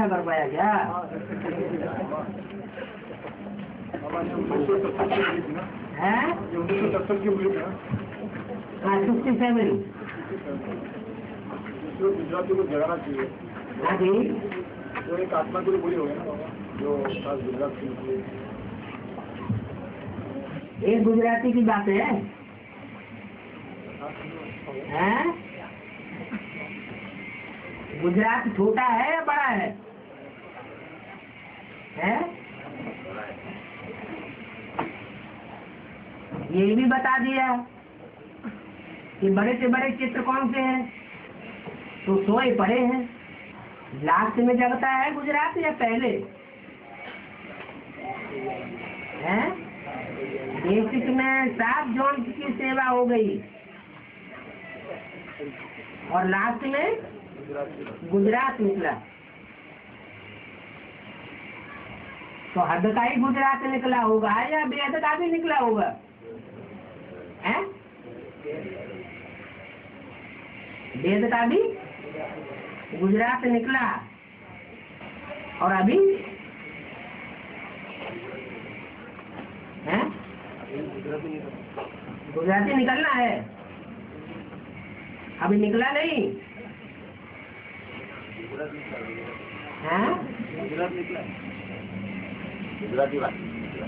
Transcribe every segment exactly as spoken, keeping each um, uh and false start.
इकट्ठा कर पाया क्या? है उन्नीस सौ सत्तर की हुई ना? हाँ सिक्सटी सेवन। गुजराती को जगाना चाहिए। हाँ जी, जो एक आत्मा को पूरी हो गई ना बाबा, जो खास गुजरात की एक गुजराती की बात है। हैं? गुजरात छोटा है या बड़ा है? हैं? ये भी बता दिया कि बड़े से बड़े चित्र कौन से हैं, तो सोए पड़े हैं। लास्ट में जगता है गुजरात या पहले? हैं? बेसिक में सात जोन की सेवा हो गई और लास्ट में गुजरात निकला, तो हद का ही गुजरात निकला होगा या बेहद का भी निकला होगा? हैं? बेहद का भी गुजरात निकला और अभी हैं? गुजराती निकलना है, अभी निकला नहीं है। गुजरात निकला गुजराती बात।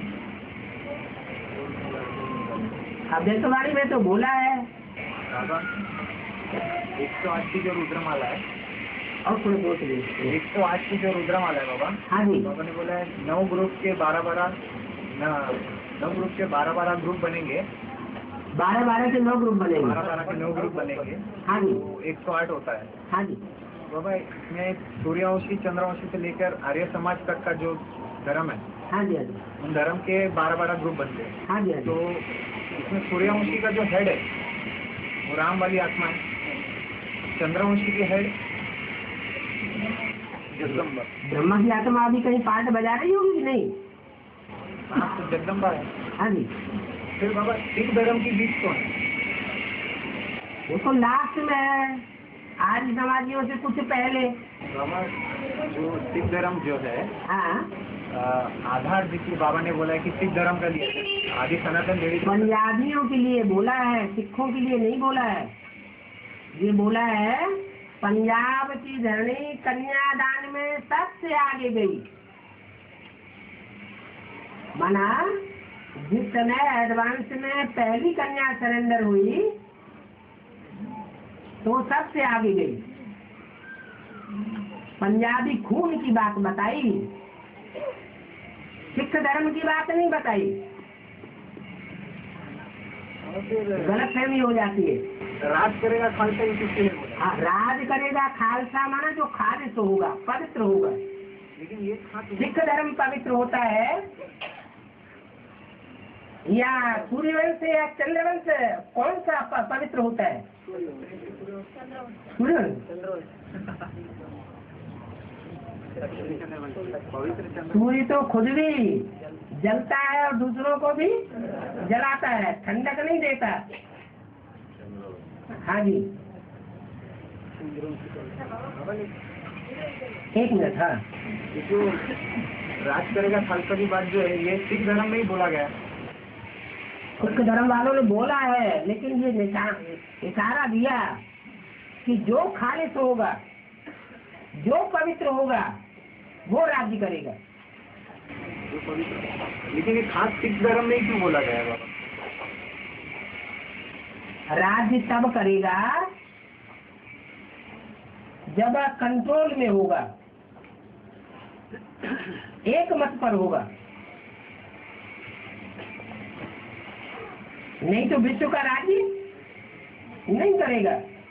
अभ्यर्थवाणी में तो बोला है एक सौ आठ की जो रुद्रमाला है, और थोड़ी बहुत लीजिए। एक सौ आठ की जो रुद्रमाला है बाबा, हाँ जी, बाबा ने बोला है नौ ग्रुप के बारह बारह नौ ग्रुप के बारह बारह ग्रुप बनेंगे, बारह बारह के नौ ग्रुप बनेंगे। बारह बारह के नौ ग्रुप बनेंगे। हाँ जी, तो एक सौ आठ होता है हाँ जी, बाबा। इसमें सूर्यवंशी चंद्रवंशी से लेकर आर्य समाज तक का जो धर्म है, हाँ जी, हाँ जी, उन धर्म के बारह बारह ग्रुप बनते हैं। हाँ जी, हाँ तो जी, इसमें सूर्यवंशी का जो हेड है वो राम वाली आत्मा है, चंद्रवंशी की हेड जगदम्बा। ब्रह्मा की आत्मा अभी कहीं पार्ट बजा रही होगी कि नहीं? हाँ, तो जगदम्बा है। हाँ जी, फिर बाबा सिख धर्म की बीच कौन है? वो तो लास्ट में है, आर्य समाजियों से कुछ पहले। बाबा जो सिख धर्म जो है, हाँ, आ, आधार जिसकी बाबा ने बोला है कि सिख धर्म का लिए आदि सनातन देवी पंजाबियों के लिए बोला है, सिखों के लिए नहीं बोला है। ये बोला है पंजाब की धरणी कन्यादान में सबसे आगे गई, माना जिस समय एडवांस में पहली कन्या सरेंडर हुई तो सबसे आगे गई। पंजाबी खून की बात बताई, सिख धर्म की बात नहीं बताई, गलत फहमी हो जाती है। राज करेगा खालसा ये किसके लिए बोला? हाँ, राज करेगा खालसा माना जो खालिश होगा, पवित्र होगा। लेकिन ये सिख धर्म पवित्र होता है या सूर्यवंश या चंद्रवंश, कौन सा प- पवित्र होता है? सूर्यवंश। सूर्य तो खुद भी जलता है और दूसरों को भी जलाता है, ठंडक नहीं देता। हाँ जी, एक मिनट। हाँ, जो राज करेगा खालसा की बात जो है ये सिख धर्म में ही बोला गया है। सिख धर्म वालों ने बोला है, लेकिन ये निशा- इशारा दिया कि जो खालिश होगा, जो पवित्र होगा वो राज्य करेगा। जो पवित्र, लेकिन ये खास सिख धर्म में ही क्यों बोला गया है बाबा? राज्य तब करेगा जब कंट्रोल में होगा, एक मत पर होगा, नहीं तो विश्व का राज्य नहीं करेगा।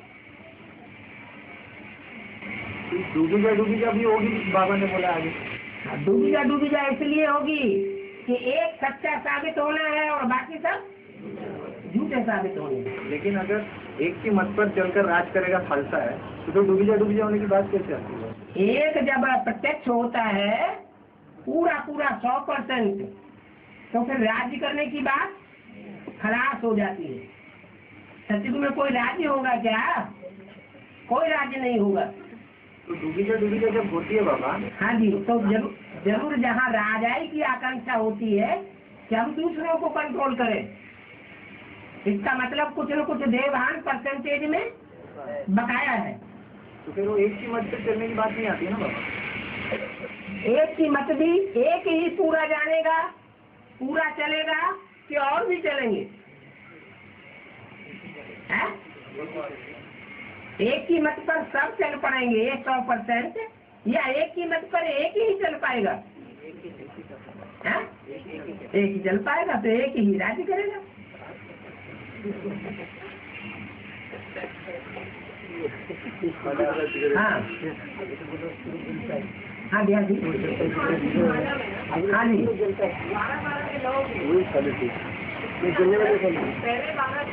डूबीजा डूबीजा भी होगी, बाबा ने बोला आगे। डूबीजा डूबीजा इसलिए होगी कि एक सच्चा साबित होना है और बाकी सब झूठे साबित होने हैं। लेकिन अगर एक की मत पर चलकर राज करेगा खालसा है तो, तो डूबीजा डूबीजा होने की बात कैसे आती है? एक जब प्रत्यक्ष होता है पूरा पूरा सौ परसेंट, तो फिर राज्य करने की बात खलास हो जाती है। सतयुग में कोई राज्य होगा क्या? कोई राज्य नहीं होगा। तो डूबीजा डूबीजा जब होती है बाबा, हाँ जी, तो जरूर जरूर जहाँ राजाई की आकांक्षा होती है कि हम दूसरों को कंट्रोल करें, इसका मतलब कुछ न कुछ देवभान परसेंटेज में बकाया है। तो फिर वो एक ही मत पे चलने की बात नहीं आती है ना बाबा। एक की मत भी एक ही पूरा जानेगा, पूरा चलेगा कि और भी चलेंगे, है? एक ही मत पर सब चल पड़ेंगे सौ परसेंट, या एक ही मत पर एक ही चल पाएगा? है? एक ही चल पाएगा तो एक ही राज्य करेगा। हाँ हाँ जी, हाँ जी, हाँ जी। पहले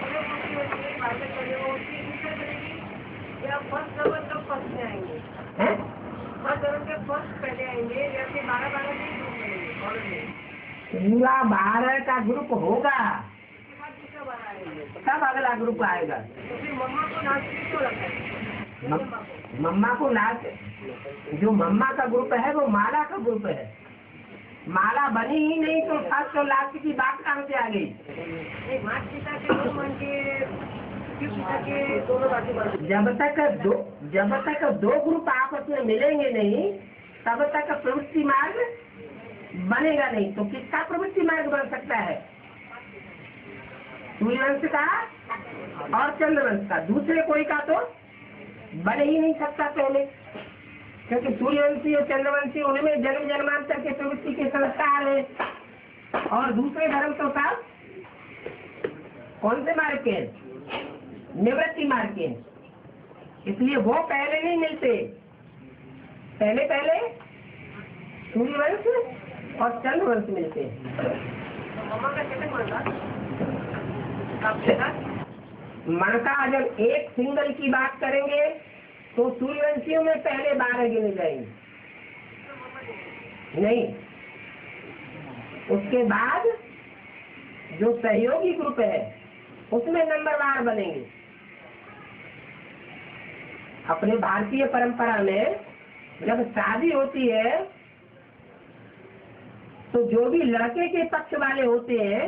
या फर्स्ट लेवल तो फर्स्ट में आएंगे, फर्स्ट लेवल के फर्स्ट पहले आएंगे या फिर बारह बारह के पूरा बारह का ग्रुप होगा तब अगला ग्रुप आएगा। तो फिर मम्मा को नाच क्यों रखा है? मम्मा को नाच, जो मम्मा का ग्रुप है वो माला का ग्रुप है। माला बनी ही नहीं तो फर्स्ट और लास्ट की बात कहाँ से आ गई? माता पिता के दो मन के जब तक दो जब तक दो ग्रुप आपस में मिलेंगे नहीं तब तक प्रवृत्ति मार्ग बनेगा नहीं। तो किसका प्रवृत्ति मार्ग बन सकता है? सूर्यवंश का और चंद्रवंश का, दूसरे कोई का तो बन ही नहीं सकता पहले, क्योंकि सूर्यवंशी और चंद्रवंशी उनमें जन्म जन्मांतर के प्रवृत्ति के संस्कार है। और दूसरे धर्म तो साहब कौन से मार्ग के? निवृत्ति मार्ग के, इसलिए वो पहले नहीं मिलते। पहले पहले सूर्यवंश और चंद्रवंश मिलते हैं। मन का जब एक सिंगल की बात करेंगे तो सूर्यवंशियों में पहले बारह गिने जाएंगे, नहीं उसके बाद जो सहयोगी ग्रुप है उसमें नंबरवार बनेंगे। अपने भारतीय परंपरा में जब शादी होती है तो जो भी लड़के के पक्ष वाले होते हैं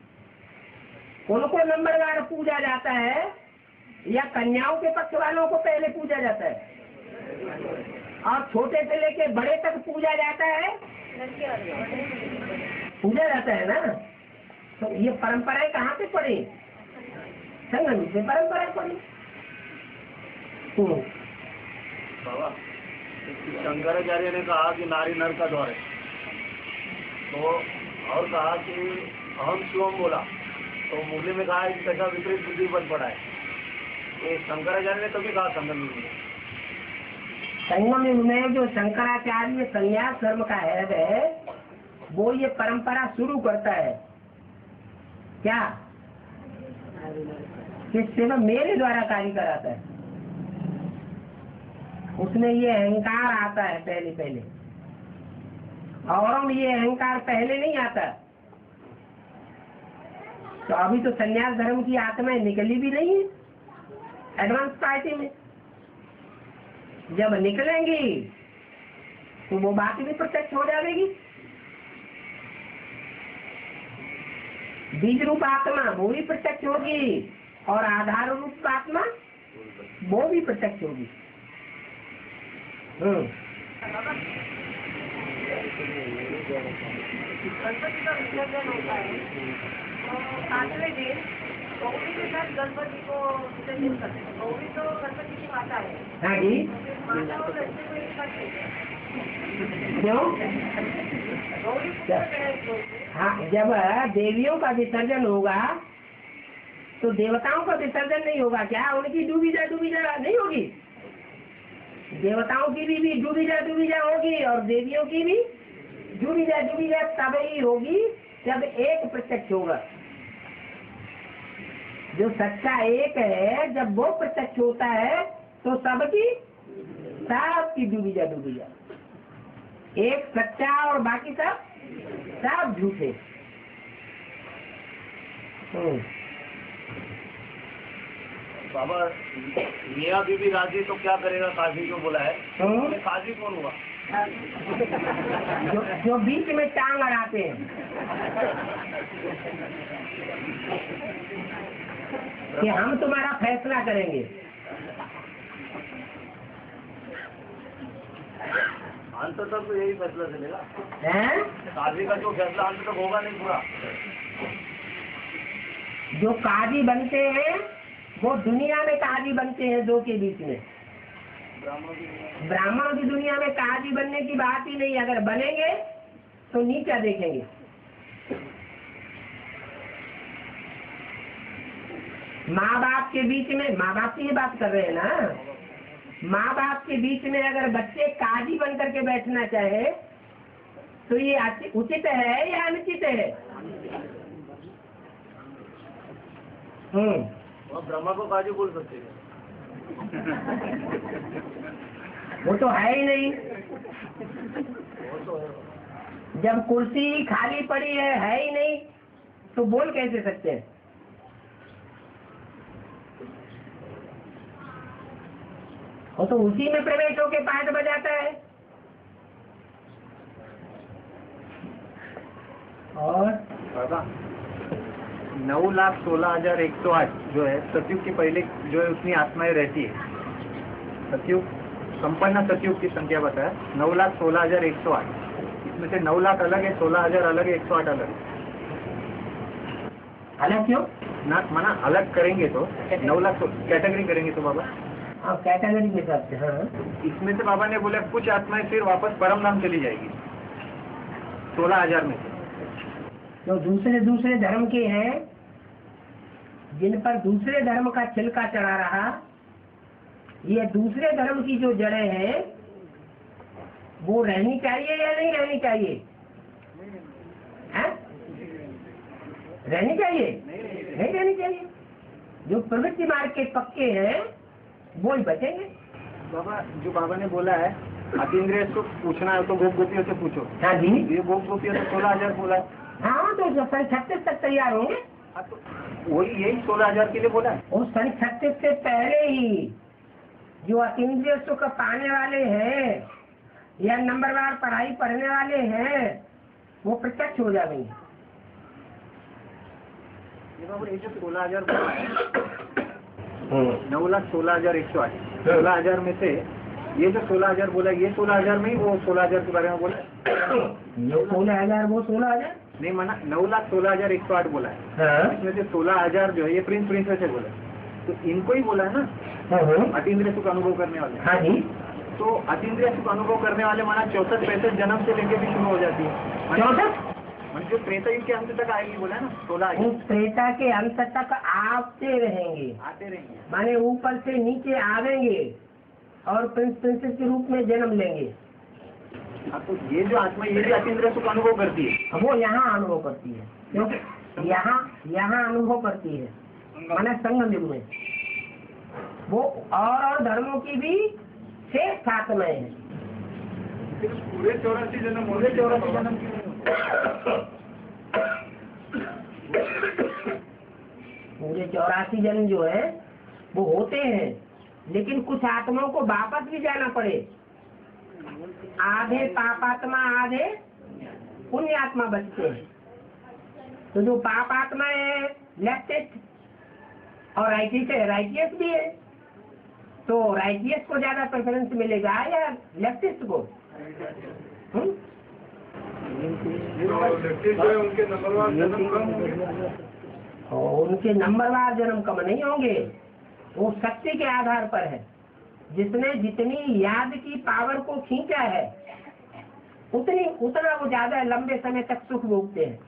उनको नंबरवार पूजा जाता है, या कन्याओं के पक्ष वालों को पहले पूजा जाता है? और छोटे से लेके बड़े तक पूजा जाता है, पूजा जाता है ना। तो ये परंपराएं कहाँ से पड़ी? संगम से परंपराएं पड़ी। बाबा शंकराचार्य ने कहा कि नारी नर का द्वार है, तो और कहा कि अहम शिवम बोला, तो मुरली में कहा कि कैसा विपरीत बुद्धि बन पड़ा है। तो शंकराचार्य ने कभी कहा संगम युग में, संगम युग में जो शंकराचार्य संन्यास धर्म का है वो ये परंपरा शुरू करता है क्या कि सिर्फ मेरे द्वारा कार्य कराता है। उसमें ये अहंकार आता है पहले पहले, और में ये अहंकार पहले नहीं आता। तो अभी तो संन्यास धर्म की आत्माएं निकली भी नहीं है एडवांस पार्टी में। जब निकलेंगी तो वो बात भी प्रत्यक्ष हो जाएगी। बीज रूप आत्मा वो भी प्रत्यक्ष होगी और आधार रूप आत्मा वो भी प्रत्यक्ष होगी। हम्म गणपति का विसर्जन होता है तो सातवें दिन गौरी के साथ गणपति को विसर्जन करते हैं। गौरी तो गणपति की माता है। हाँ जी, माता और लड़के को एक साथ लेते हैं। क्यों? गौरी को हाँ, जब देवियों का विसर्जन होगा तो देवताओं का विसर्जन नहीं होगा क्या? उनकी डूबीजा डूबीजा नहीं होगी? देवताओं की भी, भी डूबीजा डूबीजा होगी और देवियों की भी डूबीजा डूबीजा तब ही होगी जब एक प्रत्यक्ष होगा। जो सच्चा एक है जब वो प्रत्यक्ष होता है तो सबकी सबकी डूबीजा डूबीजा, एक सच्चा और बाकी सब सब झूठे। बाबा मियाँ बीबी राजी तो क्या करेगा काजी जो बोला है, हम्म? काजी कौन हुआ? जो, जो बीच में टांग अड़ाते हैं कि हम तुम्हारा फैसला करेंगे। अंत तक तो यही फैसला चलेगा, हैं? काजी का जो फैसला अंत तक होगा नहीं पूरा। जो काजी बनते हैं वो दुनिया में काजी बनते हैं, दो के बीच में। ब्राह्मणों की दुनिया में काजी बनने की बात ही नहीं, अगर बनेंगे तो नीचा देखेंगे। माँ बाप के बीच में, माँ बाप की ये बात कर रहे हैं ना, माँ बाप के बीच में अगर बच्चे काजी बन करके बैठना चाहे तो ये उचित है या अनुचित है? हम्म और ब्रह्मा को काजी बोल सकते हैं? वो तो है ही नहीं। वो तो है। जब कुर्सी खाली पड़ी है है ही नहीं तो बोल कैसे सकते हैं? वो तो उसी में प्रवेश होके पाठ बजाता है। और बाबा नौ लाख सोलह हजार एक सौ आठ जो है सतयुग के पहले जो है उतनी आत्माएं रहती है। सतयुग संपन्न सतयुग की संख्या बताया नौ लाख सोलह हजार एक सौ आठ, इसमें से नौ लाख अलग है, सोलह हजार अलग है, एक सौ आठ अलग। अलग क्यों? ना माना अलग करेंगे तो नौ लाख कैटेगरी करेंगे तो बाबा हाँ कैटेगरी के हिसाब से। हाँ इसमें से बाबा ने बोला कुछ आत्माएं फिर वापस परम धाम चली जाएगी सोलह हजार में से। जो दूसरे दूसरे धर्म के हैं, जिन पर दूसरे धर्म का छिलका चढ़ा रहा, ये दूसरे धर्म की जो जड़ें हैं वो रहनी चाहिए या नहीं रहनी चाहिए? है? रहनी चाहिए? नहीं रहनी चाहिए। जो प्रवृत्ति मार्ग के पक्के हैं वो ही बचेंगे। बाबा जो बाबा ने बोला है अतीन्द्रिय को पूछना है तो गोप गोपियों से पूछो। हाँ जी। ये गोप गोपियों से सोलह हजार बोला है। हाँ तो सन छत्तीस तक तैयार होंगे। हाँ तो वही यही सोलह हजार के लिए बोला है। उस सन छत्तीस से पहले ही जो अतीन्द्रिय सुख पाने वाले हैं या नंबरवार पढ़ाई पढ़ने वाले हैं वो प्रत्यक्ष हो जाएंगे। ये जो सोलह हजार बोला है नौ लाख सोलह हजार एक सौ आठ, सोलह हजार में से ये जो सोलह हजार बोला ये सोलह हजार में ही वो सोलह हजार के बारे में बोला ये सोलह हजार वो सोलह हजार नहीं माना नौ लाख सोलह हजार एक सौ आठ बोला है। हाँ? इसमें से सोलह हजार जो है ये प्रिंस प्रिंसेस है बोला तो इनको ही बोला है ना हाँ अतीन्द्रिय सुख अनुभव करने वाले। हाँ जी। तो अतीन्द्रिय सुख अनुभव करने वाले माना चौसठ पैंसठ जन्म से लेके भी शुरू हो जाती है। चौसठ जो त्रेता युग के अंत तक आएगी बोला है ना सोलह उस त्रेता के अंत तक आते रहेंगे, आते रहेंगे माने ऊपर से नीचे आवेंगे और प्रिंस प्रिंसेस के रूप में जन्म लेंगे। अब तो ये जो आत्मा ये भी अतीन्द्रिय सुख अनुभव करती है वो यहाँ अनुभव करती है, क्योंकि यहाँ यहाँ अनुभव करती है माने संगम युग में। वो और और धर्मों की भी श्रेष्ठ आत्माएं हैं। पूरे चौरासी जन्म पूरे चौरासी जन्म पूरे चौरासी जन्म जो है वो होते हैं, लेकिन कुछ आत्माओं को वापस भी जाना पड़े। आधे पापात्मा आधे पुण्य आत्मा बचते हैं। तो जो पापात्मा है लेफ्टिस्ट और राइटिस्ट है, राइटियस भी है, तो राइटियस को ज्यादा प्रेफरेंस मिलेगा या लेफ्टिस्ट को? हुँ? उनके नंबरवार जन्म कम होंगे और उनके नंबरवार जन्म कम नहीं होंगे। वो शक्ति के आधार पर है। जिसने जितनी याद की पावर को खींचा है उतनी उतना वो ज्यादा लंबे समय तक सुख भोगते हैं।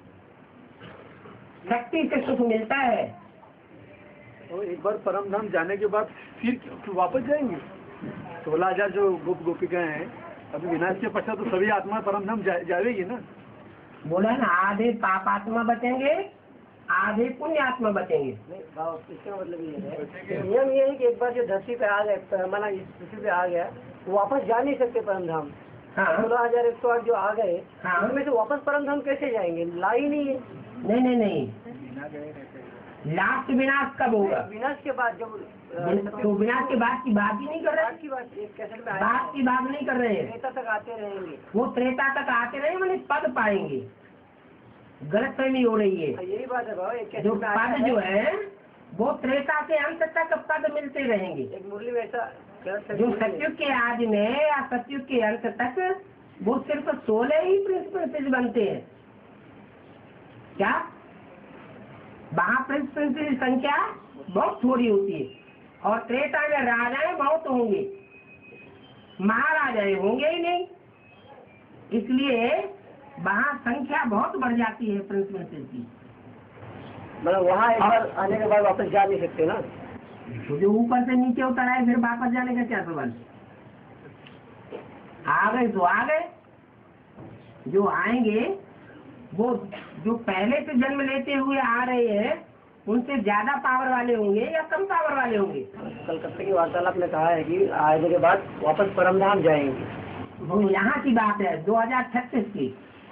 शक्ति से सुख मिलता है। तो एक बार परम धाम जाने के बाद फिर वापस जाएंगे। सोलह हजार जो गोप गोपिकाएं हैं अभी विनाश के पश्चात तो सभी आत्मा परम धाम जा, जाएगी ना। बोला ना आधे पापात्मा बचेंगे आधे पुण्य आत्मा बचेंगे। इसका मतलब ये है नियम ये है कि एक बार जो धरती पे आ गए माना इस पृथ्वी पे आ गया वो वापस जा नहीं सकते परम धाम। हाँ सोलह हजार एक सौ आठ जो आ गए हाँ। उनमें से वापस परम धाम कैसे जाएंगे? ला ही नहीं है। नहीं नहीं नहीं लास्ट विनाश कब होगा? विनाश के बाद जब तो विनाश के बाद की बात ही नहीं कर रहे, बात की बात एक कैसेट में आया बात की बात नहीं कर रहे हैं। त्रेता तक आते रहेंगे। वो त्रेता तक आते रहे मैंने पद पाएंगे, गलत फहमी हो रही है। यही बात है बाबा, एक जो कैसेट में आया पद जो है वो त्रेता के अंत तक पद मिलते रहेंगे। एक मुरली में ऐसा जो सतयुग के आदि में या सतयुग के अंत तक वो सिर्फ सोलह ही प्रिंसिपल बनते हैं। क्या वहाँ प्रिंसिपल की संख्या बहुत थोड़ी होती है, और त्रेता में राजाएं बहुत होंगे, महाराजाएं होंगे ही नहीं, इसलिए वहाँ संख्या बहुत बढ़ जाती है प्रिंसिपल की। मतलब वहाँ एक बार आने के बाद वापस जा नहीं सकते ना। तो जो ऊपर से नीचे उतर आए फिर वापस जाने का क्या सवाल? आ गए तो आ गए, जो आएंगे वो जो पहले से जन्म लेते हुए आ रहे हैं उनसे ज्यादा पावर वाले होंगे या कम पावर वाले होंगे? कलकत्ते की वार्तालाप में कहा है कि आने के बाद वापस परमधाम जाएंगे। वो यहाँ की बात है दो हजार छत्तीस की।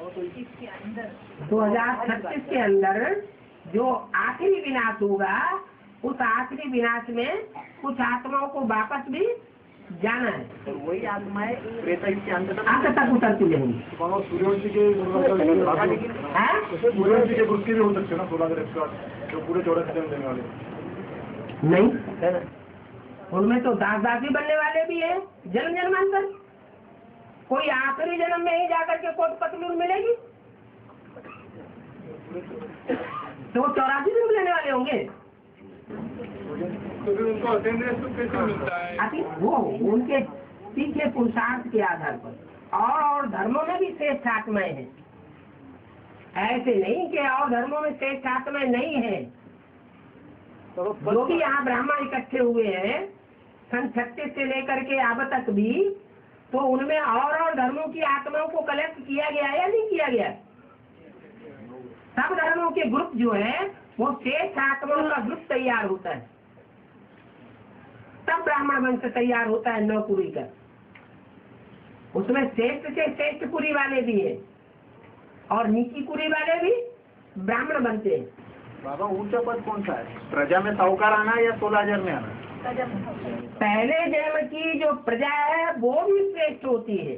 दो हजार छत्तीस के अंदर जो आखिरी विनाश होगा, उस आखिरी विनाश में कुछ आत्माओं को वापस भी जाना है। तो वही आत्माएं त्रेता युग के अंत तक अंत तक उतरती रहेंगी। सूर्यवंशी के हैं? सूर्यवंशी के गुस्से भी हो सकते हैं ना सोलह हजार एक सौ आठ जो पूरे चौदह जन्म देने वाले। नहीं, है ना? उनमें तो दास दासी बनने वाले भी है जन्म जन्मांतर। कोई आखिरी जन्म में ही जाकर के कोट पतलूर मिलेगी तो वो चौरासी जन्म लेने वाले होंगे। तो फिर उनको अटेंडेंस तो कैसे मिलता है? अति वो उनके पीछे पुरुषार्थ के आधार पर। और और धर्मों में भी श्रेष्ठ आत्माएं हैं, ऐसे नहीं कि और धर्मों में श्रेष्ठ आत्माएं नहीं है। तो जो भी यहाँ ब्राह्मण इकट्ठे हुए हैं सन छत्तीस से लेकर के अब तक भी, तो उनमें और और धर्मों की आत्माओं को कलेक्ट किया गया या नहीं किया गया? सब धर्मों के ग्रुप जो है वो श्रेष्ठ आत्माओं का ग्रुप तैयार होता है, तब ब्राह्मण वंश तैयार होता है नौपुरी का। उसमें श्रेष्ठ से श्रेष्ठ पुरी वाले भी है और नीची पुरी वाले भी ब्राह्मण बनते हैं। बाबा ऊंचा पद कौन सा है? प्रजा में साहूकार आना या सोलह हजार में आना? पहले जन्म की जो प्रजा है वो भी श्रेष्ठ होती है,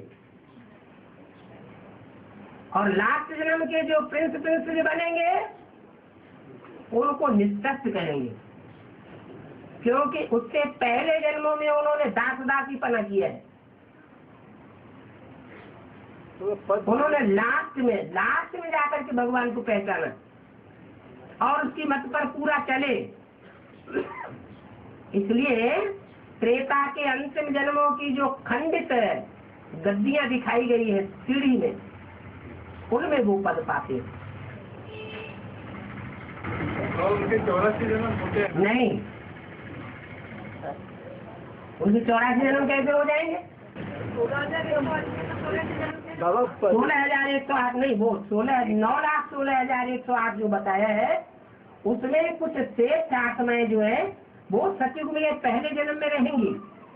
और लास्ट जन्म के जो प्रिंस प्रिंस बनेंगे उनको निष्ठस्थ कहेंगे, क्योंकि उससे पहले जन्मों में उन्होंने दास दासी पना किया है। उन्होंने लास्ट में लास्ट में जाकर के भगवान को पहचाना और उसकी मत पर पूरा चले। इसलिए त्रेता के अंतिम जन्मों की जो खंडित गद्दियां दिखाई गई है सीढ़ी में, उनमें वो पद पाते हैं। और उनके चौरासी जन्म होते हैं? नहीं, उनके चौरासी जन्म कैसे हो जाएंगे? बाबा सोलह हजार एक सौ आठ नहीं, वो सोलह नौ लाख सोलह हजार एक सौ आठ जो बताया है उसमें कुछ श्रेष्ठ आत्माएं जो है वो सतयुग में पहले जन्म में रहेंगी।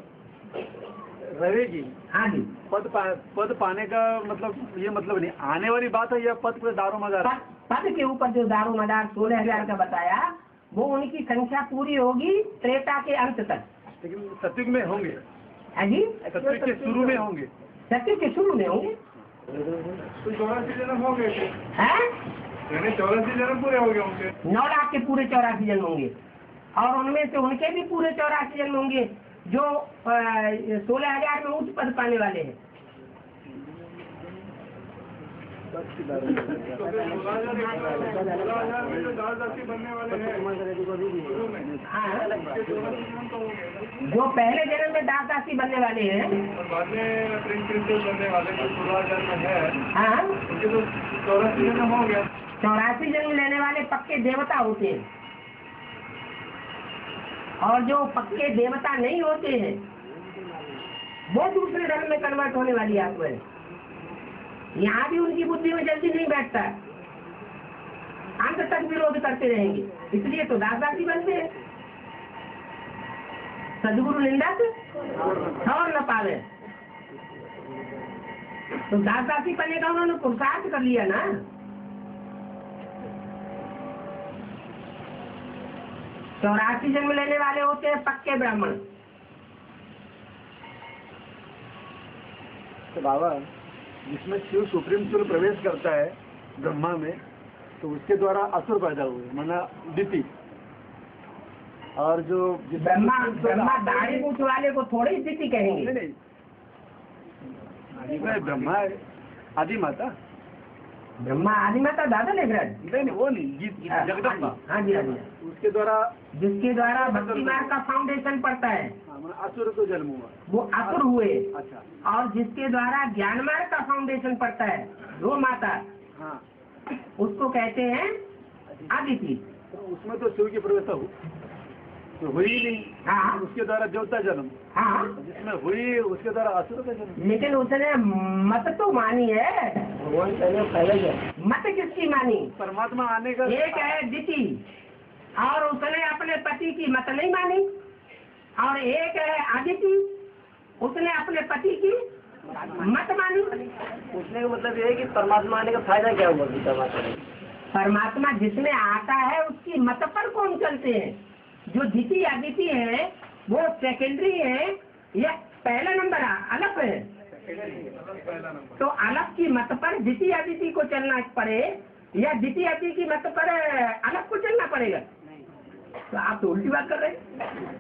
रवि जी, हाँ जी, पद पा, पद पाने का मतलब ये मतलब नहीं आने वाली बात है या पद पे दारो मदार? पद, पद के ऊपर जो दारू मदार सोलह हजार का बताया वो उनकी संख्या पूरी होगी त्रेता के अंत तक। लेकिन सतयुग में होंगे? हाँ जी, सतयुग के शुरू में होंगे? सतयुग के शुरू में होंगे। तो चौरासी जन्म हो गए थे, हैं? यानी चौरासी जन्म पूरे हो गए उनके। नौ लाख के पूरे चौरासी जन्म होंगे, और उनमें से उनके भी पूरे चौरासी जन्म होंगे जो सोलह हजार में उच्च पद पाने वाले हैं। तो फिर सोलह हजार सोलह हजार में जो दास दासी बनने वाले हैं शुरू में, हाँ, उनके चौरासी जन्म तो हो गए, जो पहले जन्म में दास दासी बनने वाले हैं, और बाद में प्रिंस प्रिंसेस बनने वाले जो सोलह हजार में है हाँ, उनके तो चौरासी जन्म हो गया। चौरासी जन्म लेने वाले पक्के देवता होते हैं, और जो पक्के देवता नहीं होते हैं वो दूसरे धर्म में कन्वर्ट होने वाली आत्मा है। यहाँ भी उनकी बुद्धि में जल्दी नहीं बैठता, अंत तक विरोध करते रहेंगे, इसलिए तो दास दासी बनते हैं। सदगुरु निंदक और न पावे, तो दास दासी बनने का उन्होंने पुरुषार्थ कर लिया ना। चौरासी जन्म लेने वाले होते हैं पक्के ब्राह्मण। तो बाबा जिसमें शिव सुप्रीम सोल प्रवेश करता है ब्रह्मा में, तो उसके द्वारा असुर पैदा हुए, माना दिति। और जो ब्रह्मा ब्रह्मा दाढ़ी मूछ वाले को थोड़ी दिति कहेंगे। नहीं नहीं, ब्रह्मा है आदि माता। ब्रह्मा आदि माता दादा लेखराज नहीं नहीं, वो नहीं, गीत जगदम्बा। हाँ जी हाँ जी। उसके द्वारा जिसके द्वारा भक्ति मार्ग का फाउंडेशन पड़ता है, हाँ, माना असुर को जन्म हुआ। वो असुर हुए। अच्छा। और जिसके द्वारा ज्ञान मार्ग का फाउंडेशन पड़ता है, वो माता, हाँ, उसको कहते हैं आदिति। तो उसमें तो शिव की प्रवेश हो तो हुई ही नहीं। हाँ उसके द्वारा देवता जन्म, हाँ, जिसमें हुई उसके द्वारा असुर का जन्म। लेकिन उसने मत तो मानी है। मत किसकी मानी? परमात्मा आने का एक है दिति, और उसने अपने पति की मत नहीं मानी। और एक है आदिति, उसने अपने पति की मत मानी। पूछने का मतलब ये है कि परमात्मा आने का फायदा क्या हुआ गीता माता में? परमात्मा जिसमें आता है उसकी मत पर कौन चलते हैं? जो दिति आदिति है वो सेकेंडरी है या पहला नंबर अलग है? तो अलग की मत पर दिति आदिति को चलना पड़े या दिति आदिति की मत पर अलग को चलना पड़ेगा? तो आप तो उल्टी बात कर रहे हैं।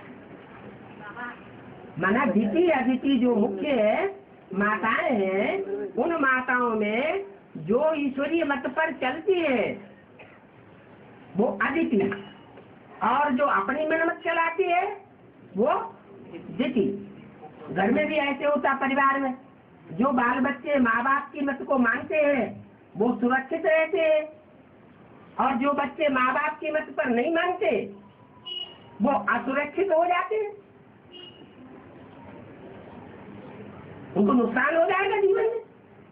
माना दिति आदिति जो मुख्य है माताएं हैं, उन माताओं में जो ईश्वरीय मत पर चलती है वो आदिति, और जो अपनी मन मत चलाती है वो दिति। घर में भी ऐसे होता, परिवार में जो बाल बच्चे माँ बाप की मत को मानते हैं वो सुरक्षित रहते हैं, और जो बच्चे माँ बाप की मत पर नहीं मानते वो असुरक्षित हो जाते हैं, उनको नुकसान हो जाएगा जीवन में।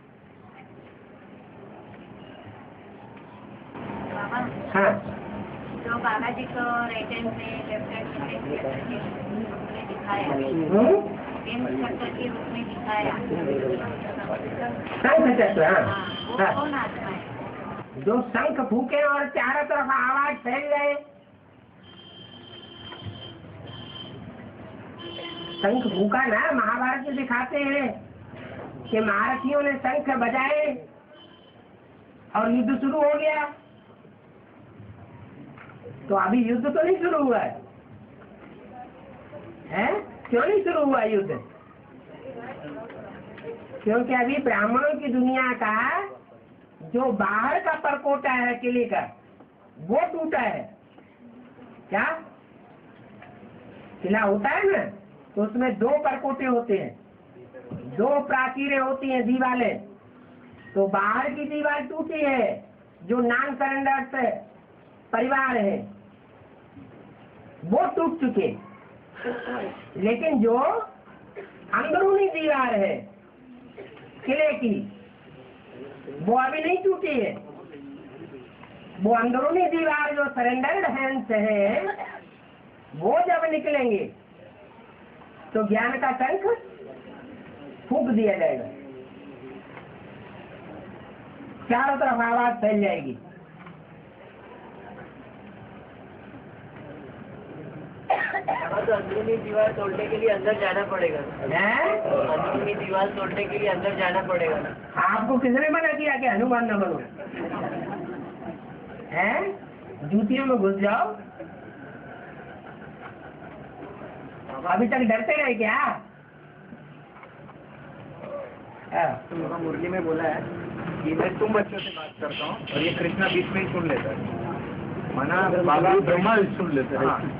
बाबा, हाँ, जो बाबा जी को राइट हैंड में लेफ्ट हैंड में उसने दिखाया, हम्म? प्रेम चक्र के रूप में दिखाया, शंख चक्र, हाँ, हाँ, वो हाँ। कौन आत्मा है? जो शंख फूके और चारों तरफ आवाज फैल जाए, शंख फूका ना, महाभारत में दिखाते हैं कि महारथियों ने शंख बजाए और युद्ध शुरू हो गया। तो अभी युद्ध तो नहीं शुरू हुआ है, हैं? क्यों नहीं शुरू हुआ युद्ध? क्योंकि अभी ब्राह्मणों की दुनिया का जो बाहर का परकोटा है किले का वो टूटा है। क्या किला होता है ना, तो उसमें दो परकोटे होते हैं, दो प्राचीरें होती हैं, दीवारें। तो बाहर की दीवार टूटी है जो नॉन सरेंडर परिवार है वो टूट चुके, लेकिन जो अंदरूनी दीवार है किले की वो अभी नहीं टूटी है। वो अंदरूनी दीवार जो सरेंडर्ड हैंड्स है वो जब निकलेंगे तो ज्ञान का शंख फूंक दिया जाएगा, चारों तरफ आवाज फैल जाएगी। तो अंदरूनी दीवार तोड़ने के लिए अंदर जाना पड़ेगा, हैं? अंदरूनी दीवार तोड़ने के लिए अंदर जाना पड़ेगा। आपको किसने मना किया कि हनुमान न बनो? हैं? जूतियों में घुस जाओ। अभी तक डरते रहे क्या? तो बाबा मुरली में बोला है कि मैं तुम बच्चों से बात करता हूँ और ये कृष्णा बीच में ही सुन लेता है। माना बाबा ब्रह्मा सुन लेते हैं। हाँ।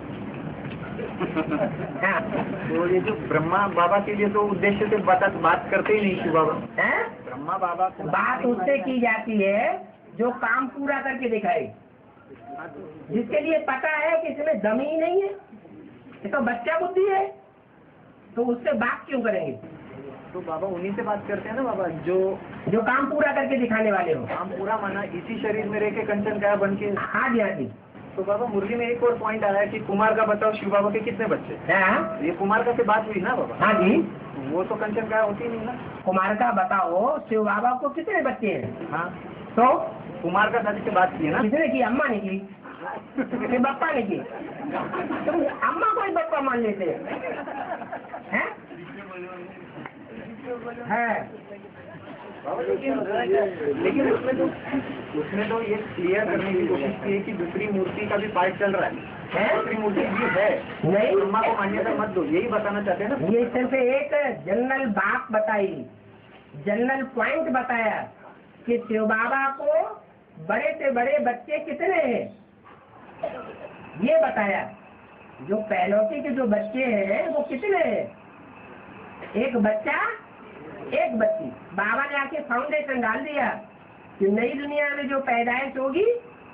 तो ये जो ब्रह्मा बाबा के लिए तो उद्देश्य से बात बात करते ही नहीं शिव बाबा। हैं? ब्रह्मा बाबा को बात उससे की जाती है जो काम पूरा करके दिखाए, जिसके लिए पता है कि इसमें दम ही नहीं है, ये तो बच्चा बुद्धि है, तो उससे बात क्यों करेंगे? तो बाबा उन्हीं से बात करते हैं ना बाबा, जो जो काम पूरा करके दिखाने वाले हो। काम पूरा माना इसी शरीर में रह के कंचन काया बन के। हाँ जी हाँ जी। तो बाबा मुरली में एक और पॉइंट आया कि कुमार का बताओ शिव बाबा के कितने बच्चे? हाँ ये कुमार का से बात हुई ना बाबा? हाँ जी। वो तो कंचन काया होती नहीं ना। कुमार का बताओ शिव बाबा को कितने बच्चे हैं? हाँ, तो कुमार का शादी से बात की है ना। किसने की? अम्मा ने की। कि बप्पा ने की? तुम अम्मा को ही बप्पा मान लेते हैं? है लेकिन उसमें तो उसमें तो ये क्लियर करने की कोशिश की है कि दूसरी मूर्ति का भी पार्ट चल रहा है, है? दूसरी मूर्ति भी है, नहीं, ब्रह्मा को मान्यता मत दो, यही बताना चाहते हैं ना। ये सिर्फ एक जनरल बात बताई, जनरल पॉइंट बताया कि शिव बाबा को बड़े से बड़े बच्चे कितने हैं, ये बताया। जो पहलौती के जो बच्चे हैं वो कितने हैं? एक बच्चा एक बच्ची। बाबा ने आके फाउंडेशन डाल दिया कि नई दुनिया में जो पैदाइश होगी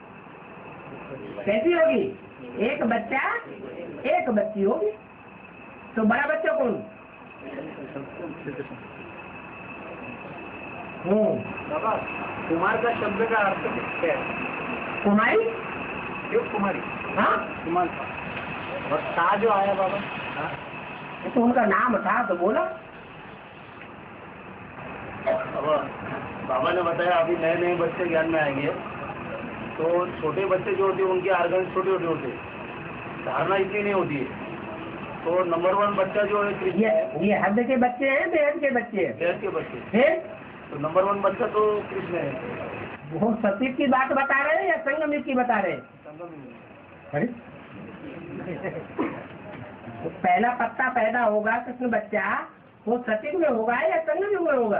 कैसी होगी? एक बच्चा एक बच्ची होगी। तो बड़ा बच्चा कौन? हम्म बाबा, कुमार का शब्द का अर्थ क्या है? कुमारी? शिव कुमारी, हाँ, कुमार। और सा जो आया बाबा, हाँ? तो उनका नाम था तो बोला। अब बाबा ने बताया अभी नए नए बच्चे ज्ञान में आएंगे, तो छोटे बच्चे जो होते हैं उनके आर्गन छोटे छोटे होते हैं, धारणा इतनी नहीं होती है। तो नंबर वन बच्चा जो है कृष्ण ये है, ये हद के बच्चे हैं, बेहद के बच्चे हैं। गैस के बच्चे, फिर तो नंबर वन बच्चा तो कृष्ण है। वो सतीव की बात बता रहे हैं या संगम की बता रहे हैं? अरे तो पहला पत्ता पैदा होगा कृष्ण बच्चा, वो सतीव में होगा या संगम में होगा?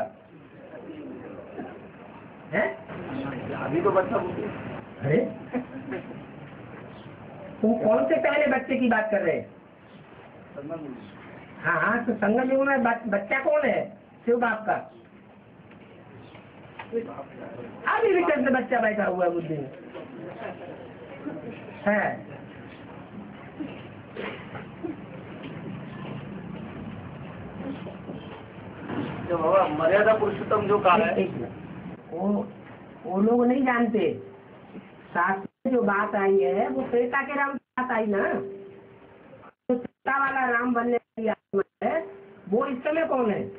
है? अभी तो बच्चा बोलते। अरे तुम कौन से पहले बच्चे की बात कर रहे हैं? हाँ हाँ, तो संगम युग में बच्चा कौन है? शिव बाप का। अभी भी चंद्र बच्चा बैठा हुआ है बुद्धि में है। जो बाबा मर्यादा पुरुषोत्तम जो कहा है, वो वो लोग नहीं जानते। शास्त्र में जो बात आई है वो त्रेता के राम की बात आई ना। तो त्रेता वाला राम बनने की आत्मा है, वो इस समय कौन है?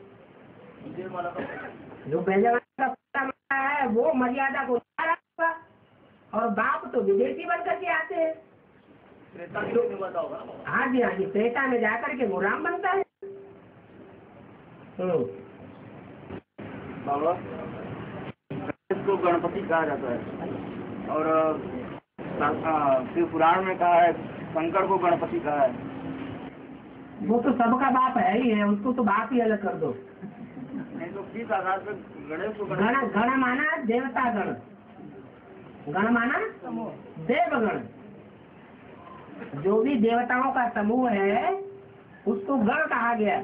जो बेजवान का है वो मर्यादा को रखा, और बाप तो विदेशी बन करके आते हैं। हाँ जी हाँ जी, त्रेता में जाकर के वो राम बनता है। बाबा इसको गणपति कहा जाता है, और शिव पुराण में कहा है शंकर को गणपति कहा है। वो तो सबका बाप है ही है, उसको तो बाप ही अलग कर दो। नहीं तो किस आधार पर गणेश को गण गण माना देवता गण, गण माना देवगण। जो भी देवताओं का समूह है उसको गण कहा गया,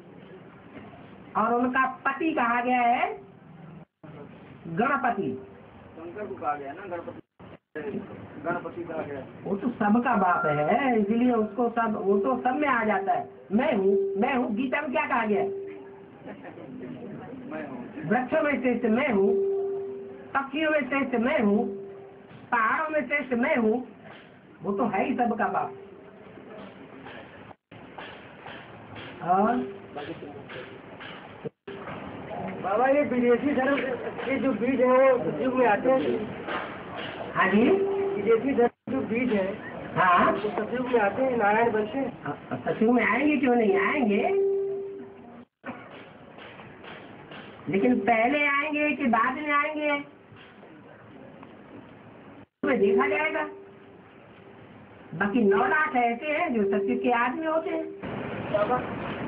और उनका पति कहा गया है गणपति। शंकर को कहा गया ना गणपति, गणपति कहा गया। वो तो सबका बाप है, इसलिए उसको सब, वो तो सब में आ जाता है। मैं हूँ मैं हूँ गीता में क्या कहा गया? वृक्षों में श्रेष्ठ मैं हूँ, पक्षियों में श्रेष्ठ मैं हूँ, पहाड़ों में श्रेष्ठ मैं हूँ। वो तो है ही सबका बाप। और बाबा ये विदेशी धर्म के जो बीज है वो सतयुग में आते हैं। हाँ जी, विदेशी धर्म जो बीज है हाँ वो सतयुग में आते हैं, नारायण बनते हैं। सतयुग में आएंगे, क्यों नहीं आएंगे? लेकिन पहले आएंगे कि बाद में आएंगे तो देखा जाएगा। बाकी नौ लाख ऐसे हैं जो सतयुग के आदमी होते हैं। बाबा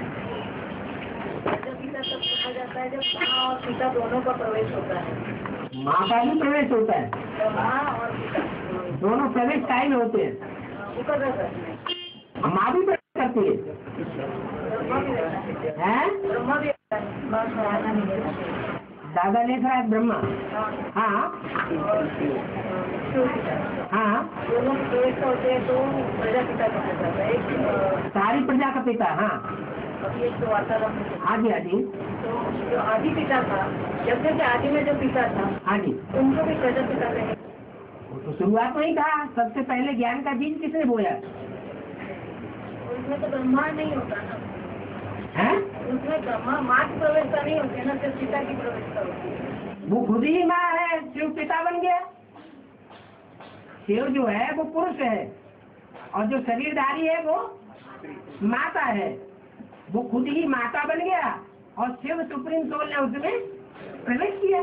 पिता सब कहा जाता है जब माँ और पिता दोनों का प्रवेश होता है। माँ का भी प्रवेश होता है, तो माँ और पिता दोनों प्रवेश टाइम होते हैं। वो कर रहे हैं। माँ भी प्रवेश करती है, ब्रह्मा भी रहता है, हैं? ब्रह्मा भी रहता है, माँ सहायता नहीं देता है। दादा लेख रहा है ब्रह्मा। हाँ और शिव पिता हाँ, दोनों प्रवेश होते हैं तो प्रजापिता का जाता है। एक सारी प्रजा का पिता। हाँ अभी एक तो वातावरण हाँ जी हाँ जी तो जो आदि पिता था, जब जैसे आदि में जो पिता था हाँ जी, उनको भी प्रजापिता कहेंगे। वो तो शुरुआत में ही था। सबसे पहले ज्ञान का बीज किसने बोया उसमें तो ब्रह्मांड नहीं होता ना, है? उसमें ब्रह्मा माँ की प्रवेशता नहीं होती ना, सिर्फ पिता की प्रवेशता होती है। वो खुद ही माँ है, शिव पिता बन गया। शिव जो है वो पुरुष है और जो शरीरधारी है वो माता है। वो खुद ही माता बन गया और शिव सुप्रीम सोल ने उसमें प्रवेश किया।